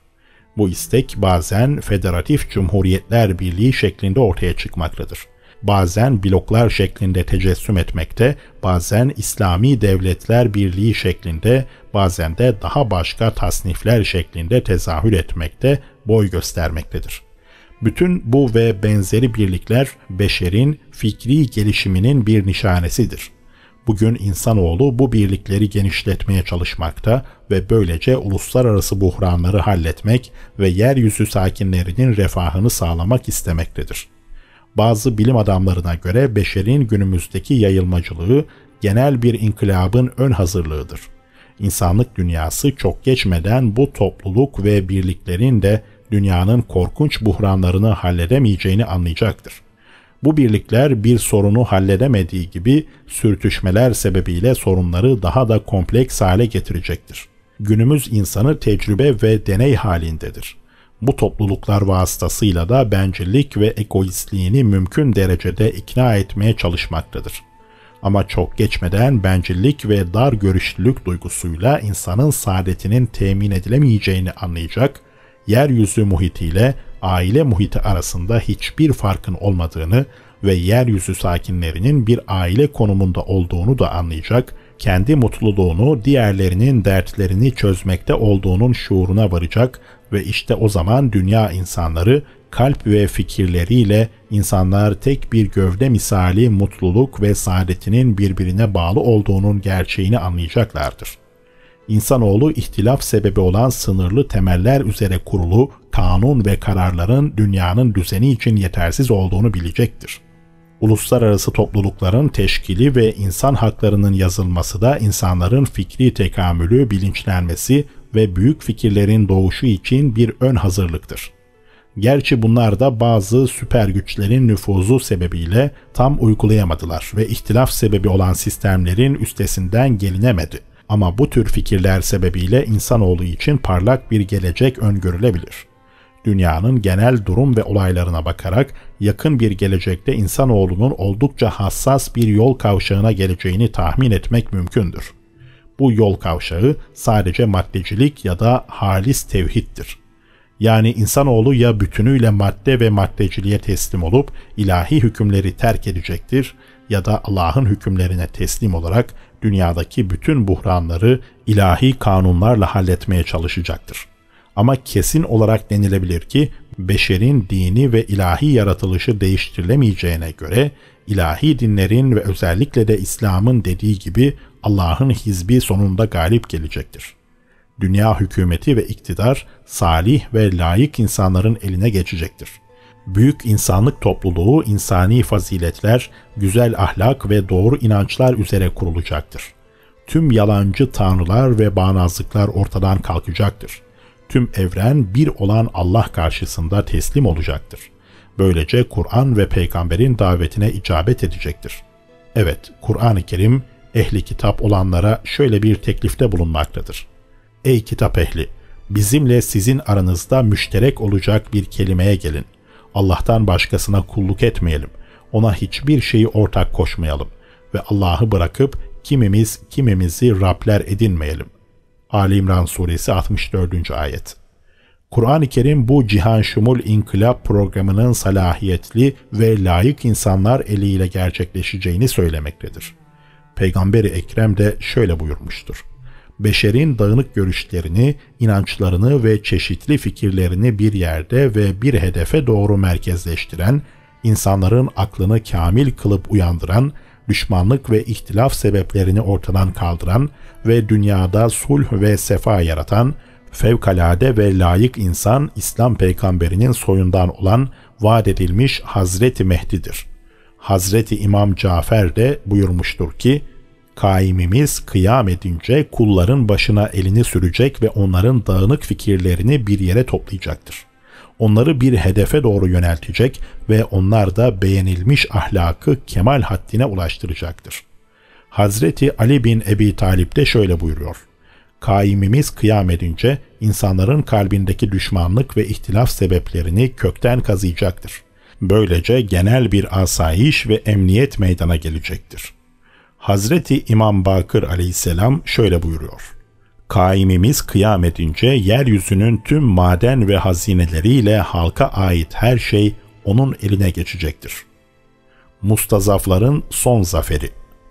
Bu istek bazen Federatif Cumhuriyetler Birliği şeklinde ortaya çıkmaktadır. Bazen bloklar şeklinde tecessüm etmekte, bazen İslami Devletler Birliği şeklinde, bazen de daha başka tasnifler şeklinde tezahür etmekte, boy göstermektedir. Bütün bu ve benzeri birlikler beşerin fikri gelişiminin bir nişanesidir. Bugün insanoğlu bu birlikleri genişletmeye çalışmakta ve böylece uluslararası buhranları halletmek ve yeryüzü sakinlerinin refahını sağlamak istemektedir. Bazı bilim adamlarına göre beşerin günümüzdeki yayılmacılığı genel bir inkılabın ön hazırlığıdır. İnsanlık dünyası çok geçmeden bu topluluk ve birliklerin de dünyanın korkunç buhranlarını halledemeyeceğini anlayacaktır. Bu birlikler bir sorunu halledemediği gibi sürtüşmeler sebebiyle sorunları daha da kompleks hale getirecektir. Günümüz insanı tecrübe ve deney halindedir. Bu topluluklar vasıtasıyla da bencillik ve egoistliğini mümkün derecede ikna etmeye çalışmaktadır. Ama çok geçmeden bencillik ve dar görüşlülük duygusuyla insanın saadetinin temin edilemeyeceğini anlayacak, yeryüzü muhitiyle aile muhiti arasında hiçbir farkın olmadığını ve yeryüzü sakinlerinin bir aile konumunda olduğunu da anlayacak, kendi mutluluğunu diğerlerinin dertlerini çözmekte olduğunun şuuruna varacak ve işte o zaman dünya insanları kalp ve fikirleriyle insanlar tek bir gövde misali mutluluk ve saadetinin birbirine bağlı olduğunun gerçeğini anlayacaklardır. İnsanoğlu ihtilaf sebebi olan sınırlı temeller üzere kurulu kanun ve kararların dünyanın düzeni için yetersiz olduğunu bilecektir. Uluslararası toplulukların teşkili ve insan haklarının yazılması da insanların fikri tekamülü, bilinçlenmesi ve büyük fikirlerin doğuşu için bir ön hazırlıktır. Gerçi bunlar da bazı süper güçlerin nüfuzu sebebiyle tam uygulayamadılar ve ihtilaf sebebi olan sistemlerin üstesinden gelinemedi. Ama bu tür fikirler sebebiyle insanoğlu için parlak bir gelecek öngörülebilir. Dünyanın genel durum ve olaylarına bakarak yakın bir gelecekte insanoğlunun oldukça hassas bir yol kavşağına geleceğini tahmin etmek mümkündür. Bu yol kavşağı sadece maddecilik ya da halis tevhiddir. Yani insanoğlu ya bütünüyle madde ve maddeciliğe teslim olup ilahi hükümleri terk edecektir ya da Allah'ın hükümlerine teslim olarak dünyadaki bütün buhranları ilahi kanunlarla halletmeye çalışacaktır. Ama kesin olarak denilebilir ki beşerin dini ve ilahi yaratılışı değiştirilemeyeceğine göre ilahi dinlerin ve özellikle de İslam'ın dediği gibi Allah'ın hizbi sonunda galip gelecektir. Dünya hükümeti ve iktidar salih ve layık insanların eline geçecektir. Büyük insanlık topluluğu insani faziletler, güzel ahlak ve doğru inançlar üzere kurulacaktır. Tüm yalancı tanrılar ve bağnazlıklar ortadan kalkacaktır. Tüm evren bir olan Allah karşısında teslim olacaktır. Böylece Kur'an ve peygamberin davetine icabet edecektir. Evet, Kur'an-ı Kerim ehli kitap olanlara şöyle bir teklifte bulunmaktadır. Ey kitap ehli! Bizimle sizin aranızda müşterek olacak bir kelimeye gelin. Allah'tan başkasına kulluk etmeyelim. Ona hiçbir şeyi ortak koşmayalım. Ve Allah'ı bırakıp kimimiz kimimizi Rabler edinmeyelim. Ali İmran Suresi 64. Ayet. Kur'an-ı Kerim bu cihan şumul inkılap programının salahiyetli ve layık insanlar eliyle gerçekleşeceğini söylemektedir. Peygamber-i Ekrem de şöyle buyurmuştur. Beşerin dağınık görüşlerini, inançlarını ve çeşitli fikirlerini bir yerde ve bir hedefe doğru merkezleştiren, insanların aklını kamil kılıp uyandıran, düşmanlık ve ihtilaf sebeplerini ortadan kaldıran ve dünyada sulh ve sefa yaratan, fevkalade ve layık insan İslam peygamberinin soyundan olan vaat edilmiş Hazreti Mehdi'dir. Hazreti İmam Cafer de buyurmuştur ki, Kaimimiz kıyam edince kulların başına elini sürecek ve onların dağınık fikirlerini bir yere toplayacaktır. Onları bir hedefe doğru yöneltecek ve onlar da beğenilmiş ahlakı kemal haddine ulaştıracaktır. Hazreti Ali bin Ebi Talib de şöyle buyuruyor. Kaimimiz kıyam edince insanların kalbindeki düşmanlık ve ihtilaf sebeplerini kökten kazıyacaktır. Böylece genel bir asayiş ve emniyet meydana gelecektir. Hazreti İmam Bakır aleyhisselam şöyle buyuruyor. Kaimimiz kıyam edince yeryüzünün tüm maden ve hazineleriyle halka ait her şey onun eline geçecektir. Mustazafların son zaferi.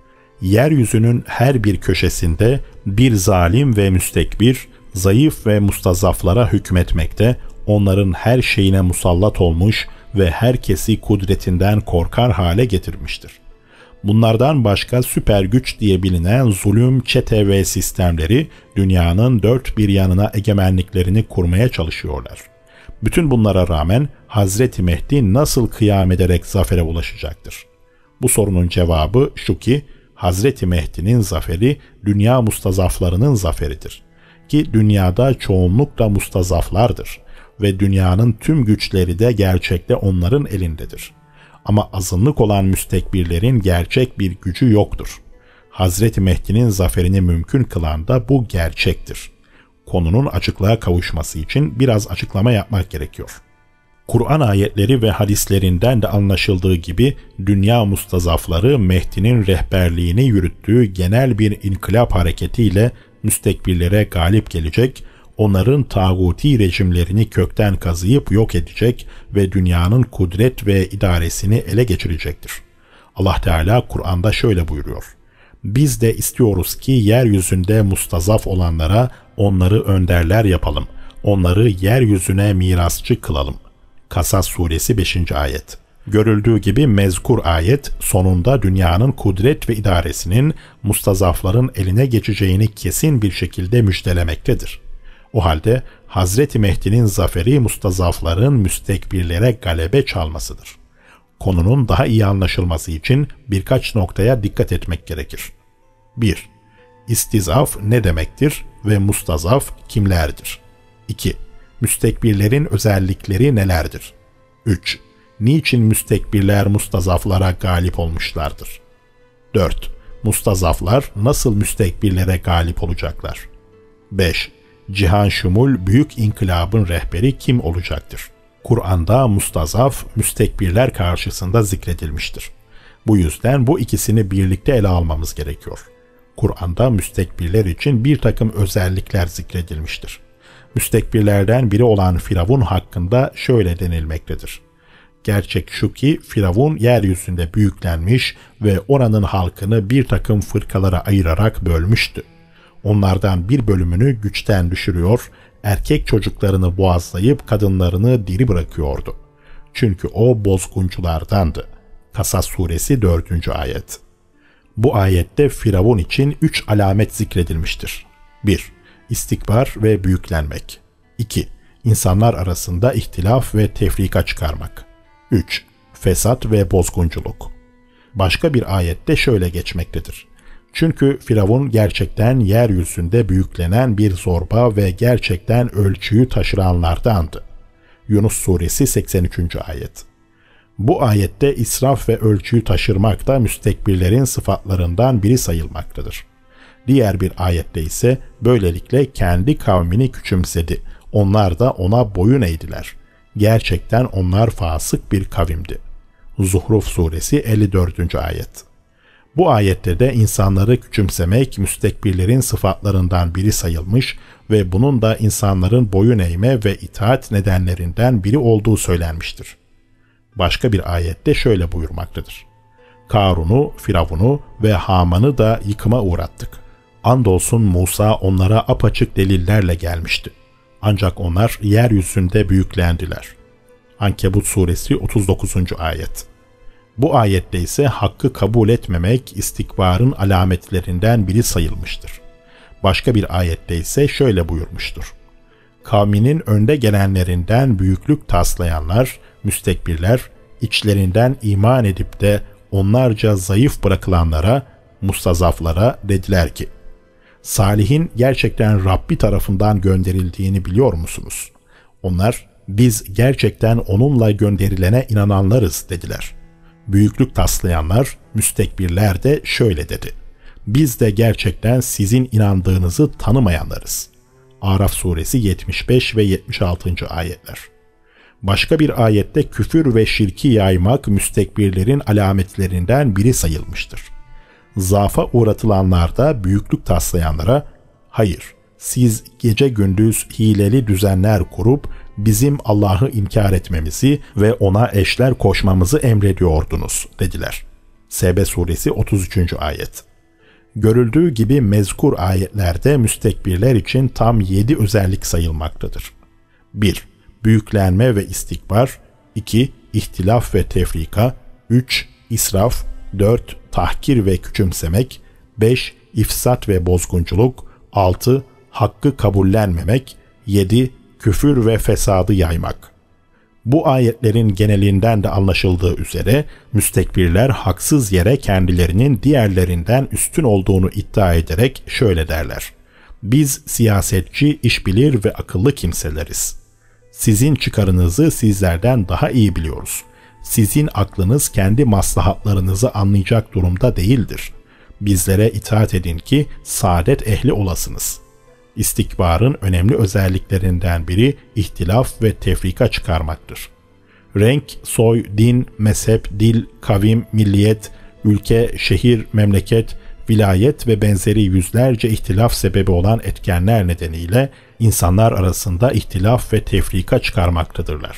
Yeryüzünün her bir köşesinde bir zalim ve müstekbir, zayıf ve mustazaflara hükmetmekte, onların her şeyine musallat olmuş ve herkesi kudretinden korkar hale getirmiştir. Bunlardan başka süper güç diye bilinen zulüm, çete ve sistemleri dünyanın dört bir yanına egemenliklerini kurmaya çalışıyorlar. Bütün bunlara rağmen Hazreti Mehdi nasıl kıyam ederek zafere ulaşacaktır? Bu sorunun cevabı şu ki, Hazreti Mehdi'nin zaferi dünya mustazaflarının zaferidir. Ki dünyada çoğunlukla mustazaflardır ve dünyanın tüm güçleri de gerçekte onların elindedir. Ama azınlık olan müstekbirlerin gerçek bir gücü yoktur. Hazreti Mehdi'nin zaferini mümkün kılan da bu gerçektir. Konunun açıklığa kavuşması için biraz açıklama yapmak gerekiyor. Kur'an ayetleri ve hadislerinden de anlaşıldığı gibi dünya mustazafları Mehdi'nin rehberliğini yürüttüğü genel bir inkılap hareketiyle müstekbirlere galip gelecek, onların tağuti rejimlerini kökten kazıyıp yok edecek ve dünyanın kudret ve idaresini ele geçirecektir. Allah Teala Kur'an'da şöyle buyuruyor: "Biz de istiyoruz ki yeryüzünde mustazaf olanlara onları önderler yapalım, onları yeryüzüne mirasçı kılalım." Kasas suresi 5. ayet. Görüldüğü gibi mezkur ayet sonunda dünyanın kudret ve idaresinin mustazafların eline geçeceğini kesin bir şekilde müjdelemektedir. O halde Hazreti Mehdi'nin zaferi mustazafların müstekbirlere galebe çalmasıdır. Konunun daha iyi anlaşılması için birkaç noktaya dikkat etmek gerekir. 1. İstizaf ne demektir ve mustazaf kimlerdir? 2. Müstekbirlerin özellikleri nelerdir? 3. Niçin müstekbirler mustazaflara galip olmuşlardır? 4. Mustazaflar nasıl müstekbirlere galip olacaklar? 5. Cihan şumul büyük inkılabın rehberi kim olacaktır? Kur'an'da mustazaf, müstekbirler karşısında zikredilmiştir. Bu yüzden bu ikisini birlikte ele almamız gerekiyor. Kur'an'da müstekbirler için bir takım özellikler zikredilmiştir. Müstekbirlerden biri olan Firavun hakkında şöyle denilmektedir: Gerçek şu ki Firavun yeryüzünde büyüklenmiş ve oranın halkını bir takım fırkalara ayırarak bölmüştü. Onlardan bir bölümünü güçten düşürüyor, erkek çocuklarını boğazlayıp kadınlarını diri bırakıyordu. Çünkü o bozgunculardandı. Kasas suresi 4. ayet. Bu ayette Firavun için 3 alamet zikredilmiştir. 1. İstikbar ve büyüklenmek. 2. İnsanlar arasında ihtilaf ve tefrika çıkarmak. 3. Fesat ve bozgunculuk. Başka bir ayette şöyle geçmektedir: Çünkü Firavun gerçekten yeryüzünde büyüklenen bir zorba ve gerçekten ölçüyü taşıranlardandı. Yunus suresi 83. ayet. Bu ayette israf ve ölçüyü taşırmak da müstekbirlerin sıfatlarından biri sayılmaktadır. Diğer bir ayette ise böylelikle kendi kavmini küçümsedi. Onlar da ona boyun eğdiler. Gerçekten onlar fasık bir kavimdi. Zuhruf suresi 54. ayet. Bu ayette de insanları küçümsemek müstekbirlerin sıfatlarından biri sayılmış ve bunun da insanların boyun eğme ve itaat nedenlerinden biri olduğu söylenmiştir. Başka bir ayette şöyle buyurmaktadır: Karun'u, Firavun'u ve Haman'ı da yıkıma uğrattık. Andolsun Musa onlara apaçık delillerle gelmişti. Ancak onlar yeryüzünde büyüklendiler. Ankebut suresi 39. ayet. Bu ayette ise hakkı kabul etmemek istikbarın alametlerinden biri sayılmıştır. Başka bir ayette ise şöyle buyurmuştur: Kavminin önde gelenlerinden büyüklük taslayanlar, müstekbirler, içlerinden iman edip de onlarca zayıf bırakılanlara, mustazaflara dediler ki, Salih'in gerçekten Rabbi tarafından gönderildiğini biliyor musunuz? Onlar, biz gerçekten onunla gönderilene inananlarız dediler. Büyüklük taslayanlar, müstekbirler de şöyle dedi: Biz de gerçekten sizin inandığınızı tanımayanlarız. Araf suresi 75 ve 76. ayetler. Başka bir ayette küfür ve şirki yaymak müstekbirlerin alametlerinden biri sayılmıştır. Zaafa uğratılanlar da büyüklük taslayanlara, hayır, Siz gece gündüz hileli düzenler kurup bizim Allah'ı inkar etmemizi ve ona eşler koşmamızı emrediyordunuz dediler. Sebe suresi 33. ayet. Görüldüğü gibi mezkur ayetlerde müstekbirler için tam 7 özellik sayılmaktadır. 1. Büyüklenme ve istikbar. 2. İhtilaf ve tefrika. 3. İsraf. 4. Tahkir ve küçümsemek. 5. İfsat ve bozgunculuk. 6. Hakkı kabullenmemek. 7. Küfür ve fesadı yaymak. Bu ayetlerin genelinden de anlaşıldığı üzere müstekbirler haksız yere kendilerinin diğerlerinden üstün olduğunu iddia ederek şöyle derler: Biz siyasetçi, işbilir ve akıllı kimseleriz. Sizin çıkarınızı sizlerden daha iyi biliyoruz. Sizin aklınız kendi maslahatlarınızı anlayacak durumda değildir. Bizlere itaat edin ki saadet ehli olasınız. İstikbarın önemli özelliklerinden biri ihtilaf ve tefrika çıkarmaktır. Renk, soy, din, mezhep, dil, kavim, milliyet, ülke, şehir, memleket, vilayet ve benzeri yüzlerce ihtilaf sebebi olan etkenler nedeniyle insanlar arasında ihtilaf ve tefrika çıkarmaktadırlar.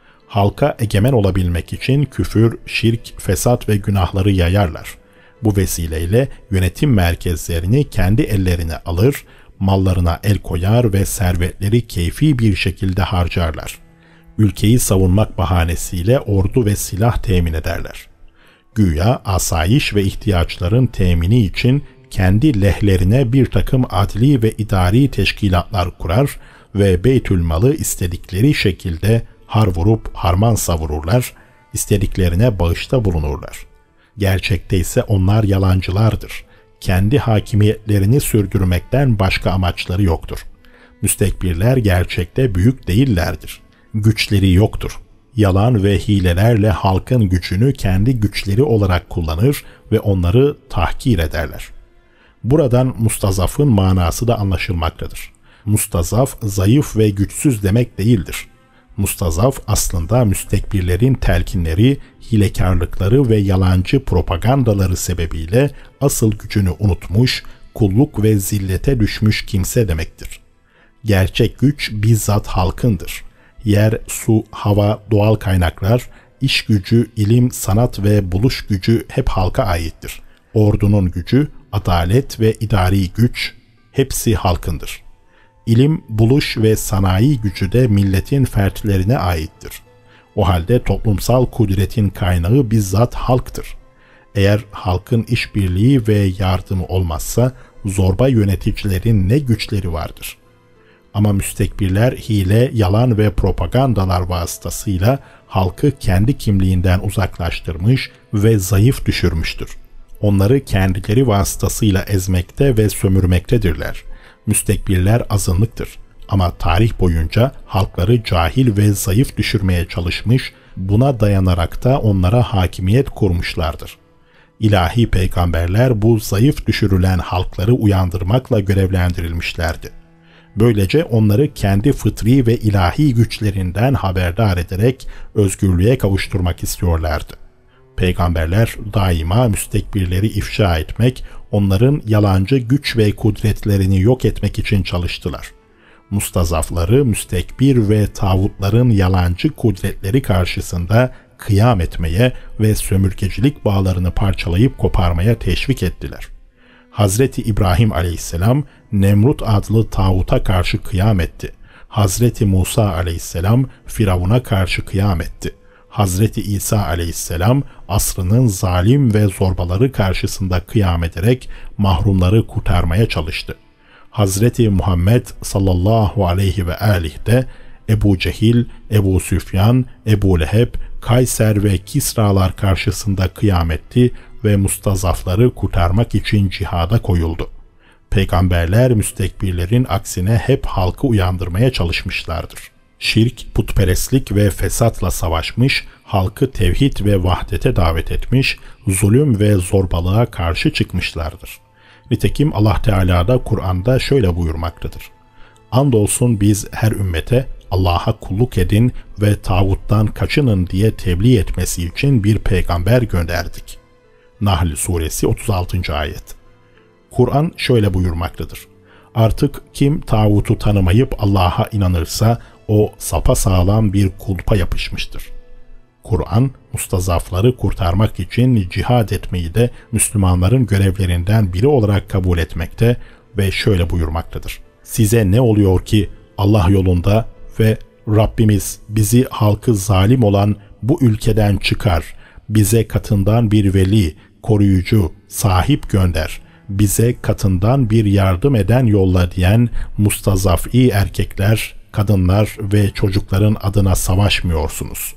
Halka egemen olabilmek için küfür, şirk, fesat ve günahları yayarlar. Bu vesileyle yönetim merkezlerini kendi ellerine alır, mallarına el koyar ve servetleri keyfi bir şekilde harcarlar. Ülkeyi savunmak bahanesiyle ordu ve silah temin ederler. Güya asayiş ve ihtiyaçların temini için kendi lehlerine bir takım adli ve idari teşkilatlar kurar ve Beytülmal'ı istedikleri şekilde har vurup harman savururlar, istediklerine bağışta bulunurlar. Gerçekte ise onlar yalancılardır. Kendi hakimiyetlerini sürdürmekten başka amaçları yoktur. Müstekbirler gerçekte büyük değillerdir. Güçleri yoktur. Yalan ve hilelerle halkın gücünü kendi güçleri olarak kullanır ve onları tahkir ederler. Buradan mustazafın manası da anlaşılmaktadır. Mustazaf, zayıf ve güçsüz demek değildir. Mustazaf aslında müstekbirlerin telkinleri, hilekarlıkları ve yalancı propagandaları sebebiyle asıl gücünü unutmuş, kulluk ve zillete düşmüş kimse demektir. Gerçek güç bizzat halkındır. Yer, su, hava, doğal kaynaklar, iş gücü, ilim, sanat ve buluş gücü hep halka aittir. Ordunun gücü, adalet ve idari güç hepsi halkındır. İlim, buluş ve sanayi gücü de milletin fertlerine aittir. O halde toplumsal kudretin kaynağı bizzat halktır. Eğer halkın işbirliği ve yardımı olmazsa zorba yöneticilerin ne güçleri vardır. Ama müstekbirler hile, yalan ve propagandalar vasıtasıyla halkı kendi kimliğinden uzaklaştırmış ve zayıf düşürmüştür. Onları kendileri vasıtasıyla ezmekte ve sömürmektedirler. Müstekbirler azınlıktır ama tarih boyunca halkları cahil ve zayıf düşürmeye çalışmış, buna dayanarak da onlara hakimiyet kurmuşlardır. İlahi peygamberler bu zayıf düşürülen halkları uyandırmakla görevlendirilmişlerdi. Böylece onları kendi fıtri ve ilahi güçlerinden haberdar ederek özgürlüğe kavuşturmak istiyorlardı. Peygamberler daima müstekbirleri ifşa etmek, onların yalancı güç ve kudretlerini yok etmek için çalıştılar. Mustazafları, müstekbir ve tağutların yalancı kudretleri karşısında kıyam etmeye ve sömürgecilik bağlarını parçalayıp koparmaya teşvik ettiler. Hazreti İbrahim aleyhisselam Nemrut adlı tağuta karşı kıyam etti. Hazreti Musa aleyhisselam Firavun'a karşı kıyam etti. Hazreti İsa aleyhisselam asrının zalim ve zorbaları karşısında kıyam ederek mahrumları kurtarmaya çalıştı. Hazreti Muhammed sallallahu aleyhi ve aleyh de Ebu Cehil, Ebu Süfyan, Ebu Leheb, Kayser ve Kisralar karşısında kıyam etti ve mustazafları kurtarmak için cihada koyuldu. Peygamberler müstekbirlerin aksine hep halkı uyandırmaya çalışmışlardır. Şirk, putperestlik ve fesatla savaşmış, halkı tevhid ve vahdete davet etmiş, zulüm ve zorbalığa karşı çıkmışlardır. Nitekim Allah Teala da Kur'an'da şöyle buyurmaktadır: Andolsun biz her ümmete Allah'a kulluk edin ve tağuttan kaçının diye tebliğ etmesi için bir peygamber gönderdik. Nahl suresi 36. ayet. Kur'an şöyle buyurmaktadır: Artık kim tağutu tanımayıp Allah'a inanırsa o sapasağlam bir kulpa yapışmıştır. Kur'an, mustazafları kurtarmak için cihad etmeyi de Müslümanların görevlerinden biri olarak kabul etmekte ve şöyle buyurmaktadır. Size ne oluyor ki Allah yolunda ve Rabbimiz bizi halkı zalim olan bu ülkeden çıkar, bize katından bir veli, koruyucu, sahip gönder, bize katından bir yardım eden yolla diyen mustazafi erkekler, kadınlar ve çocukların adına savaşmıyorsunuz.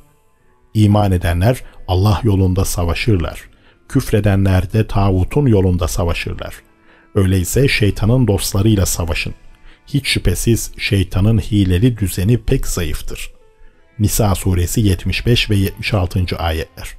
İman edenler Allah yolunda savaşırlar. Küfredenler de tağutun yolunda savaşırlar. Öyleyse şeytanın dostlarıyla savaşın. Hiç şüphesiz şeytanın hileli düzeni pek zayıftır. Nisa suresi 75 ve 76. ayetler.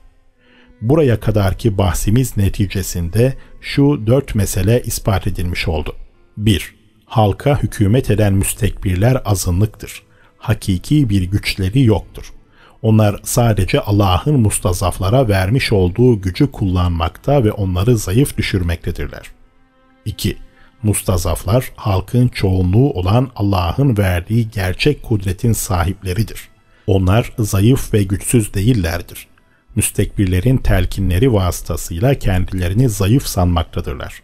Buraya kadarki bahsimiz neticesinde şu 4 mesele ispat edilmiş oldu. 1. Halka hükümet eden müstekbirler azınlıktır. Hakiki bir güçleri yoktur. Onlar sadece Allah'ın mustazaflara vermiş olduğu gücü kullanmakta ve onları zayıf düşürmektedirler. 2. Mustazaflar halkın çoğunluğu olan Allah'ın verdiği gerçek kudretin sahipleridir. Onlar zayıf ve güçsüz değillerdir. Müstekbirlerin telkinleri vasıtasıyla kendilerini zayıf sanmaktadırlar.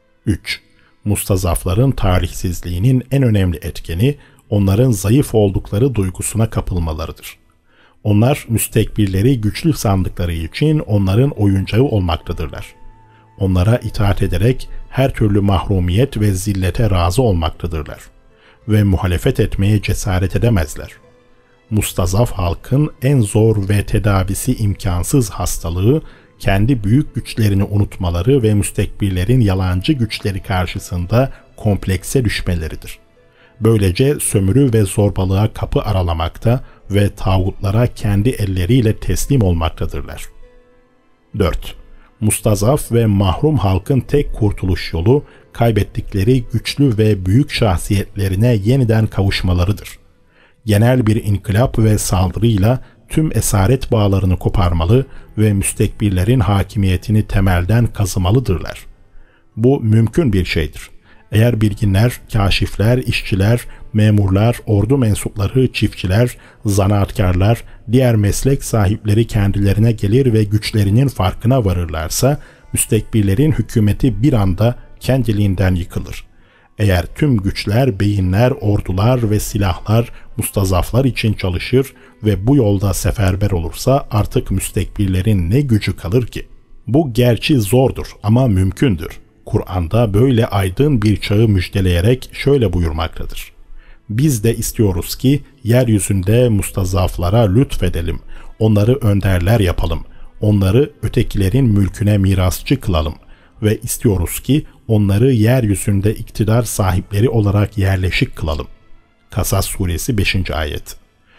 3. Mustazafların tarihsizliğinin en önemli etkeni onların zayıf oldukları duygusuna kapılmalarıdır. Onlar müstekbirleri güçlü sandıkları için onların oyuncağı olmaktadırlar. Onlara itaat ederek her türlü mahrumiyet ve zillete razı olmaktadırlar ve muhalefet etmeye cesaret edemezler. Mustazaf halkın en zor ve tedavisi imkansız hastalığı, kendi büyük güçlerini unutmaları ve müstekbirlerin yalancı güçleri karşısında komplekse düşmeleridir. Böylece sömürü ve zorbalığa kapı aralamakta ve tağutlara kendi elleriyle teslim olmaktadırlar. 4. Mustazaf ve mahrum halkın tek kurtuluş yolu, kaybettikleri güçlü ve büyük şahsiyetlerine yeniden kavuşmalarıdır. Genel bir inkılap ve saldırıyla tüm esaret bağlarını koparmalı ve müstekbirlerin hakimiyetini temelden kazımalıdırlar. Bu mümkün bir şeydir. Eğer bilginler, kâşifler, işçiler, memurlar, ordu mensupları, çiftçiler, zanaatkarlar, diğer meslek sahipleri kendilerine gelir ve güçlerinin farkına varırlarsa, müstekbirlerin hükümeti bir anda kendiliğinden yıkılır. Eğer tüm güçler, beyinler, ordular ve silahlar mustazaflar için çalışır ve bu yolda seferber olursa artık müstekbirlerin ne gücü kalır ki? Bu gerçi zordur ama mümkündür. Kur'an'da böyle aydın bir çağı müjdeleyerek şöyle buyurmaktadır. Biz de istiyoruz ki yeryüzünde mustazaflara lütfedelim, onları önderler yapalım, onları ötekilerin mülküne mirasçı kılalım ve istiyoruz ki onları yeryüzünde iktidar sahipleri olarak yerleşik kılalım. Kasas suresi 5. ayet.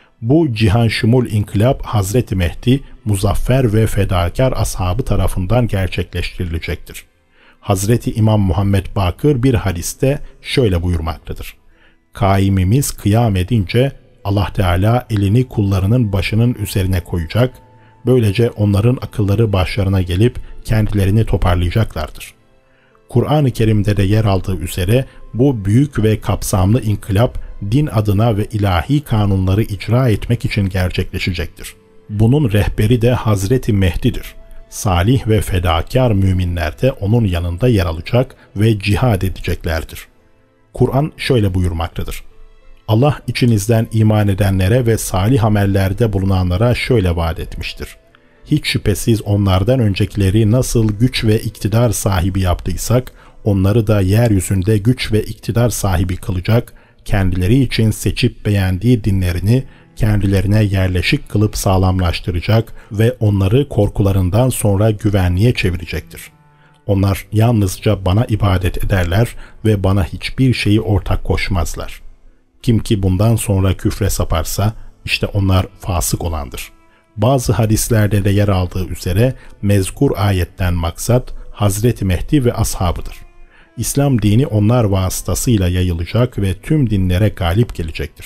Bu cihan şumul inkılap Hazreti Mehdi, muzaffer ve fedakar ashabı tarafından gerçekleştirilecektir. Hazreti İmam Muhammed Bakır bir hadiste şöyle buyurmaktadır. Kaimimiz kıyam edince Allah Teala elini kullarının başının üzerine koyacak, böylece onların akılları başlarına gelip kendilerini toparlayacaklardır. Kur'an-ı Kerim'de de yer aldığı üzere bu büyük ve kapsamlı inkılap din adına ve ilahi kanunları icra etmek için gerçekleşecektir. Bunun rehberi de Hazreti Mehdi'dir. Salih ve fedakar müminler de onun yanında yer alacak ve cihad edeceklerdir. Kur'an şöyle buyurmaktadır. Allah içinizden iman edenlere ve salih amellerde bulunanlara şöyle vaat etmiştir. Hiç şüphesiz onlardan öncekileri nasıl güç ve iktidar sahibi yaptıysak, onları da yeryüzünde güç ve iktidar sahibi kılacak, kendileri için seçip beğendiği dinlerini kendilerine yerleşik kılıp sağlamlaştıracak ve onları korkularından sonra güvenliğe çevirecektir. Onlar yalnızca bana ibadet ederler ve bana hiçbir şeyi ortak koşmazlar. Kim ki bundan sonra küfre saparsa, işte onlar fasık olandır. Bazı hadislerde de yer aldığı üzere mezkur ayetten maksat Hazreti Mehdi ve ashabıdır. İslam dini onlar vasıtasıyla yayılacak ve tüm dinlere galip gelecektir.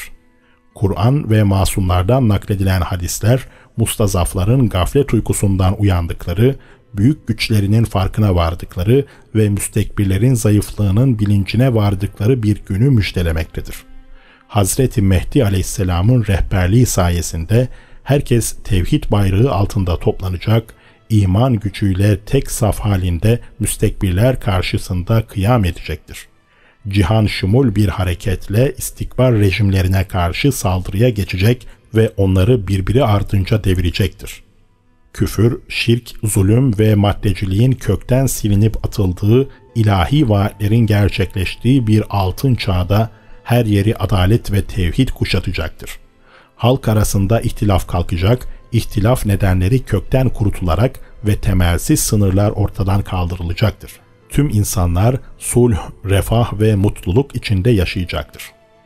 Kur'an ve masumlardan nakledilen hadisler, mustazafların gaflet uykusundan uyandıkları, büyük güçlerinin farkına vardıkları ve müstekbirlerin zayıflığının bilincine vardıkları bir günü müjdelemektedir. Hazreti Mehdi Aleyhisselam'ın rehberliği sayesinde herkes tevhid bayrağı altında toplanacak, iman gücüyle tek saf halinde müstekbirler karşısında kıyam edecektir. Cihan şumul bir hareketle istikbar rejimlerine karşı saldırıya geçecek ve onları birbiri ardınca devirecektir. Küfür, şirk, zulüm ve maddeciliğin kökten silinip atıldığı, ilahi vaatlerin gerçekleştiği bir altın çağda her yeri adalet ve tevhid kuşatacaktır. Halk arasında ihtilaf kalkacak, ihtilaf nedenleri kökten kurutularak ve temelsiz sınırlar ortadan kaldırılacaktır. Tüm insanlar sulh, refah ve mutluluk içinde yaşayacaktır.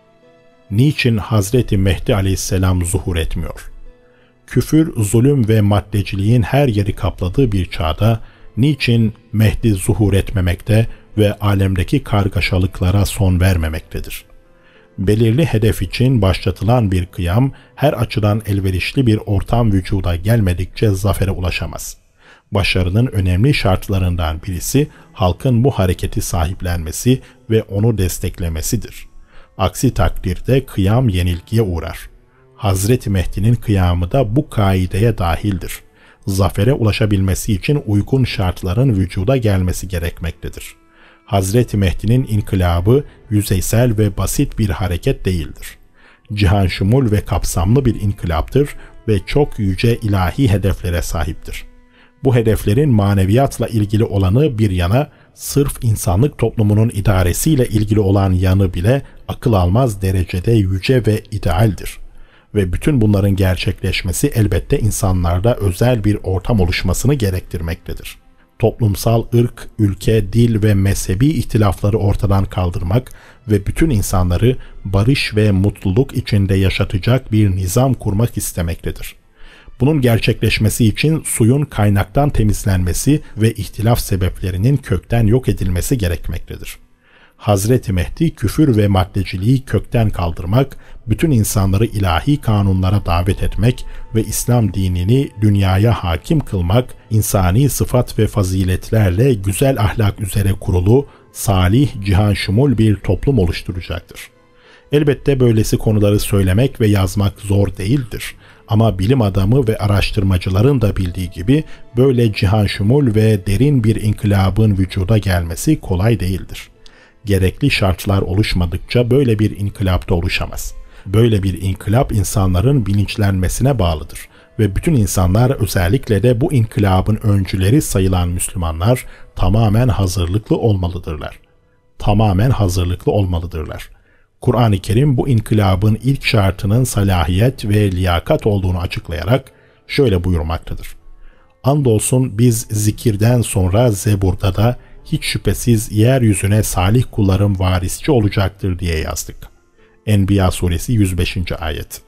Niçin Hazreti Mehdi Aleyhisselam zuhur etmiyor? Küfür, zulüm ve maddeciliğin her yeri kapladığı bir çağda niçin Mehdi zuhur etmemekte ve alemdeki kargaşalıklara son vermemektedir? Belirli hedef için başlatılan bir kıyam her açıdan elverişli bir ortam vücuda gelmedikçe zafere ulaşamaz. Başarının önemli şartlarından birisi halkın bu hareketi sahiplenmesi ve onu desteklemesidir. Aksi takdirde kıyam yenilgiye uğrar. Hazreti Mehdi'nin kıyamı da bu kaideye dahildir. Zafere ulaşabilmesi için uygun şartların vücuda gelmesi gerekmektedir. Hazreti Mehdi'nin inkılabı yüzeysel ve basit bir hareket değildir. Cihan şumul ve kapsamlı bir inkılaptır ve çok yüce ilahi hedeflere sahiptir. Bu hedeflerin maneviyatla ilgili olanı bir yana, sırf insanlık toplumunun idaresiyle ilgili olan yanı bile akıl almaz derecede yüce ve idealdir. Ve bütün bunların gerçekleşmesi elbette insanlarda özel bir ortam oluşmasını gerektirmektedir. Toplumsal ırk, ülke, dil ve mezhebi ihtilafları ortadan kaldırmak ve bütün insanları barış ve mutluluk içinde yaşatacak bir nizam kurmak istemektedir. Bunun gerçekleşmesi için suyun kaynaktan temizlenmesi ve ihtilaf sebeplerinin kökten yok edilmesi gerekmektedir. Hazreti Mehdi küfür ve maddeciliği kökten kaldırmak, bütün insanları ilahi kanunlara davet etmek ve İslam dinini dünyaya hakim kılmak, insani sıfat ve faziletlerle güzel ahlak üzere kurulu, salih, cihan şumul bir toplum oluşturacaktır. Elbette böylesi konuları söylemek ve yazmak zor değildir. Ama bilim adamı ve araştırmacıların da bildiği gibi böyle cihan şumul ve derin bir inkılabın vücuda gelmesi kolay değildir. Gerekli şartlar oluşmadıkça böyle bir inkılap da oluşamaz. Böyle bir inkılap insanların bilinçlenmesine bağlıdır ve bütün insanlar, özellikle de bu inkılabın öncüleri sayılan Müslümanlar tamamen hazırlıklı olmalıdırlar. Tamamen hazırlıklı olmalıdırlar. Kur'an-ı Kerim bu inkılabın ilk şartının salahiyet ve liyakat olduğunu açıklayarak şöyle buyurmaktadır. Andolsun biz zikirden sonra Zebur'da da hiç şüphesiz yeryüzüne salih kullarım varisçi olacaktır diye yazdık. Enbiya suresi 105. ayet.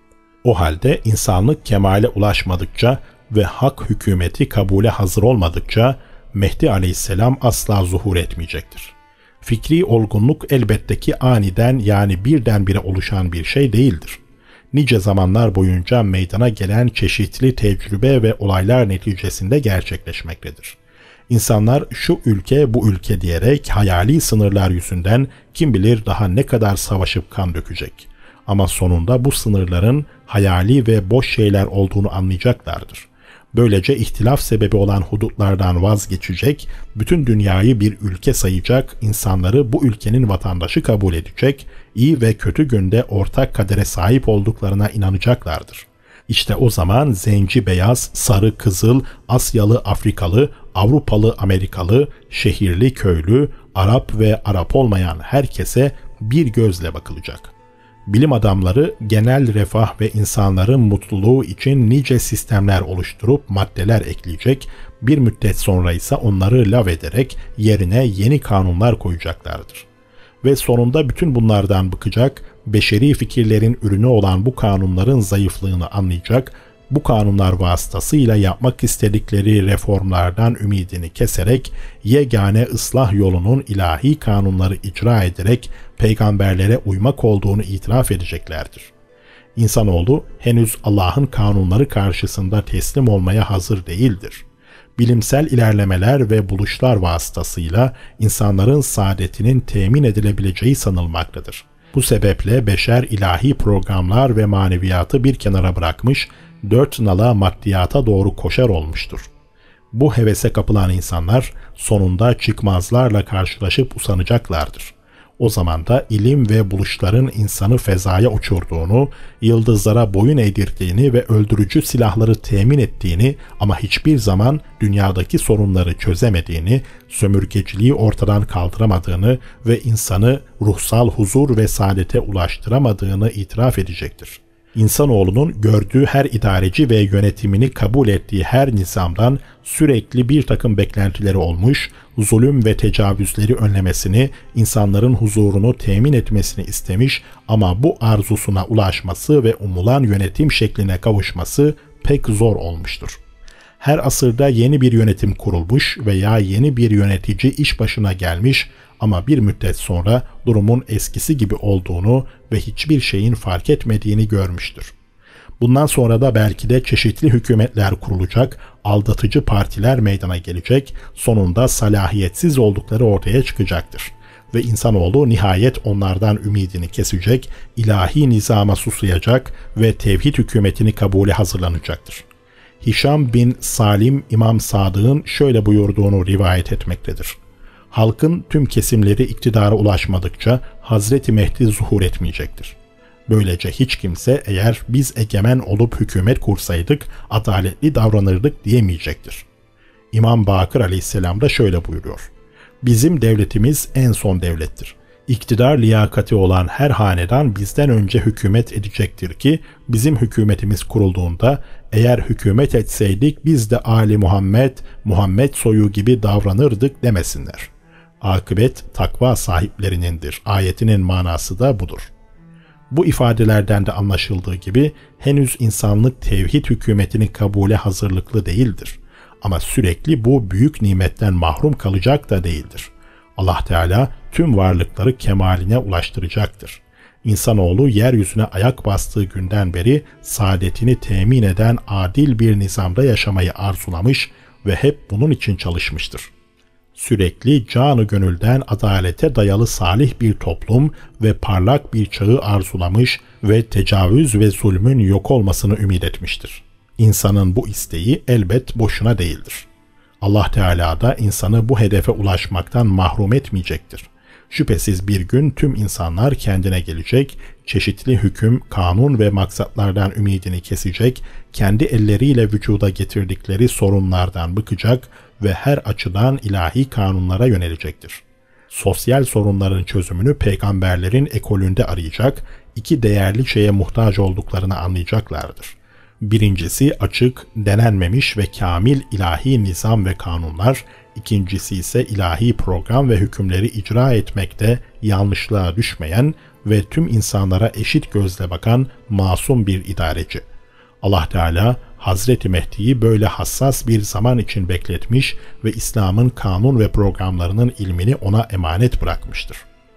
O halde insanlık kemale ulaşmadıkça ve hak hükümeti kabule hazır olmadıkça Mehdi aleyhisselam asla zuhur etmeyecektir. Fikri olgunluk elbette ki aniden, yani birdenbire oluşan bir şey değildir. Nice zamanlar boyunca meydana gelen çeşitli tecrübe ve olaylar neticesinde gerçekleşmektedir. İnsanlar şu ülke bu ülke diyerek hayali sınırlar yüzünden kim bilir daha ne kadar savaşıp kan dökecek. Ama sonunda bu sınırların hayali ve boş şeyler olduğunu anlayacaklardır. Böylece ihtilaf sebebi olan hudutlardan vazgeçecek, bütün dünyayı bir ülke sayacak, insanları bu ülkenin vatandaşı kabul edecek, iyi ve kötü günde ortak kadere sahip olduklarına inanacaklardır. İşte o zaman zenci beyaz, sarı kızıl, Asyalı Afrikalı, Avrupalı Amerikalı, şehirli köylü, Arap ve Arap olmayan herkese bir gözle bakılacak. Bilim adamları genel refah ve insanların mutluluğu için nice sistemler oluşturup maddeler ekleyecek, bir müddet sonra ise onları lağvederek yerine yeni kanunlar koyacaklardır. Ve sonunda bütün bunlardan bıkacak, beşeri fikirlerin ürünü olan bu kanunların zayıflığını anlayacak, bu kanunlar vasıtasıyla yapmak istedikleri reformlardan ümidini keserek yegane ıslah yolunun ilahi kanunları icra ederek peygamberlere uymak olduğunu itiraf edeceklerdir. İnsanoğlu henüz Allah'ın kanunları karşısında teslim olmaya hazır değildir. bilimsel ilerlemeler ve buluşlar vasıtasıyla insanların saadetinin temin edilebileceği sanılmaktadır. Bu sebeple beşer ilahi programlar ve maneviyatı bir kenara bırakmış, dört nala maddiyata doğru koşar olmuştur. Bu hevese kapılan insanlar sonunda çıkmazlarla karşılaşıp usanacaklardır. O zaman da ilim ve buluşların insanı fezaya uçurduğunu, yıldızlara boyun eğdirdiğini ve öldürücü silahları temin ettiğini ama hiçbir zaman dünyadaki sorunları çözemediğini, sömürgeciliği ortadan kaldıramadığını ve insanı ruhsal huzur ve saadete ulaştıramadığını itiraf edecektir. İnsanoğlunun gördüğü her idareci ve yönetimini kabul ettiği her nizamdan sürekli bir takım beklentileri olmuş, zulüm ve tecavüzleri önlemesini, insanların huzurunu temin etmesini istemiş ama bu arzusuna ulaşması ve umulan yönetim şekline kavuşması pek zor olmuştur. Her asırda yeni bir yönetim kurulmuş veya yeni bir yönetici iş başına gelmiş ama bir müddet sonra durumun eskisi gibi olduğunu ve hiçbir şeyin fark etmediğini görmüştür. Bundan sonra da belki de çeşitli hükümetler kurulacak, aldatıcı partiler meydana gelecek, sonunda salahiyetsiz oldukları ortaya çıkacaktır. Ve insanoğlu nihayet onlardan ümidini kesecek, ilahi nizama susayacak ve tevhid hükümetini kabule hazırlanacaktır. Hişam bin Salim İmam Sadık'ın şöyle buyurduğunu rivayet etmektedir. Halkın tüm kesimleri iktidara ulaşmadıkça Hazreti Mehdi zuhur etmeyecektir. Böylece hiç kimse eğer biz egemen olup hükümet kursaydık, adaletli davranırdık diyemeyecektir. İmam Bakır Aleyhisselam da şöyle buyuruyor. Bizim devletimiz en son devlettir. İktidar liyakati olan her hanedan bizden önce hükümet edecektir ki bizim hükümetimiz kurulduğunda eğer hükümet etseydik biz de Ali Muhammed soyu gibi davranırdık demesinler. Akıbet takva sahiplerinindir. Ayetinin manası da budur. Bu ifadelerden de anlaşıldığı gibi henüz insanlık tevhid hükümetini kabule hazırlıklı değildir. Ama sürekli bu büyük nimetten mahrum kalacak da değildir. Allah Teala tüm varlıkları kemaline ulaştıracaktır. İnsanoğlu yeryüzüne ayak bastığı günden beri saadetini temin eden adil bir nizamda yaşamayı arzulamış ve hep bunun için çalışmıştır. Sürekli canı gönülden adalete dayalı salih bir toplum ve parlak bir çağı arzulamış ve tecavüz ve zulmün yok olmasını ümit etmiştir. İnsanın bu isteği elbet boşuna değildir. Allah Teala da insanı bu hedefe ulaşmaktan mahrum etmeyecektir. Şüphesiz bir gün tüm insanlar kendine gelecek, çeşitli hüküm, kanun ve maksatlardan ümidini kesecek, kendi elleriyle vücuda getirdikleri sorunlardan bıkacak ve her açıdan ilahi kanunlara yönelecektir. Sosyal sorunların çözümünü peygamberlerin ekolünde arayacak, iki değerli şeye muhtaç olduklarını anlayacaklardır. Birincisi açık, denenmemiş ve kamil ilahi nizam ve kanunlar, ikincisi ise ilahi program ve hükümleri icra etmekte yanlışlığa düşmeyen ve tüm insanlara eşit gözle bakan masum bir idareci. Allah Teala Hazreti Mehdi'yi böyle hassas bir zaman için bekletmiş ve İslam'ın kanun ve programlarının ilmini ona emanet bırakmıştır.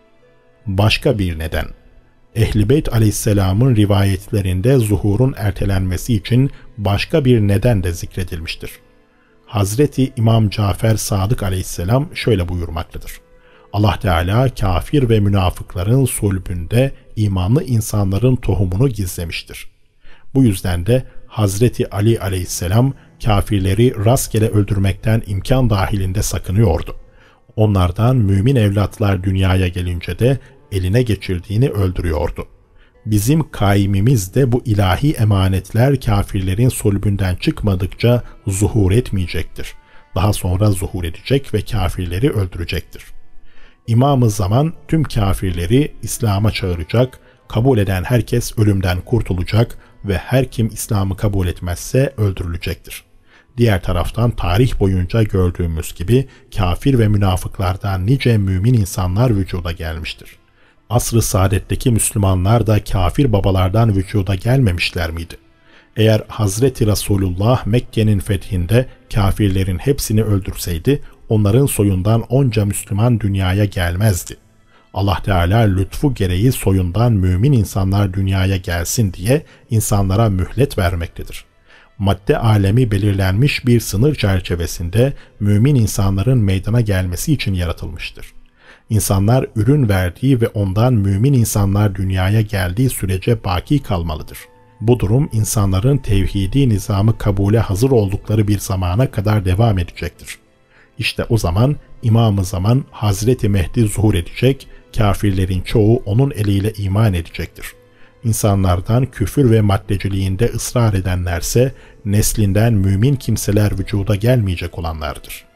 Başka bir neden. Ehl-i Beyt Aleyhisselam'ın rivayetlerinde zuhurun ertelenmesi için başka bir neden de zikredilmiştir. Hazreti İmam Cafer Sadık Aleyhisselam şöyle buyurmaktadır. Allah Teala kafir ve münafıkların sulbünde imanlı insanların tohumunu gizlemiştir. Bu yüzden de Hazreti Ali Aleyhisselam kafirleri rastgele öldürmekten imkan dahilinde sakınıyordu. Onlardan mümin evlatlar dünyaya gelince de eline geçirdiğini öldürüyordu. Bizim kaimimiz de bu ilahi emanetler kafirlerin sulbünden çıkmadıkça zuhur etmeyecektir. Daha sonra zuhur edecek ve kafirleri öldürecektir. İmam-ı Zaman tüm kafirleri İslam'a çağıracak, kabul eden herkes ölümden kurtulacak ve her kim İslam'ı kabul etmezse öldürülecektir. Diğer taraftan tarih boyunca gördüğümüz gibi kafir ve münafıklardan nice mümin insanlar vücuda gelmiştir. Asr-ı saadetteki Müslümanlar da kafir babalardan vücuda gelmemişler miydi? Eğer Hazreti Resulullah Mekke'nin fethinde kafirlerin hepsini öldürseydi, onların soyundan onca Müslüman dünyaya gelmezdi. Allah Teala lütfu gereği soyundan mümin insanlar dünyaya gelsin diye insanlara mühlet vermektedir. Madde alemi belirlenmiş bir sınır çerçevesinde mümin insanların meydana gelmesi için yaratılmıştır. İnsanlar ürün verdiği ve ondan mümin insanlar dünyaya geldiği sürece baki kalmalıdır. Bu durum insanların tevhidi nizamı kabule hazır oldukları bir zamana kadar devam edecektir. İşte o zaman İmam-ı Zaman Hazreti Mehdi zuhur edecek, kafirlerin çoğu onun eliyle iman edecektir. İnsanlardan küfür ve maddeciliğinde ısrar edenlerse neslinden mümin kimseler vücuda gelmeyecek olanlardır.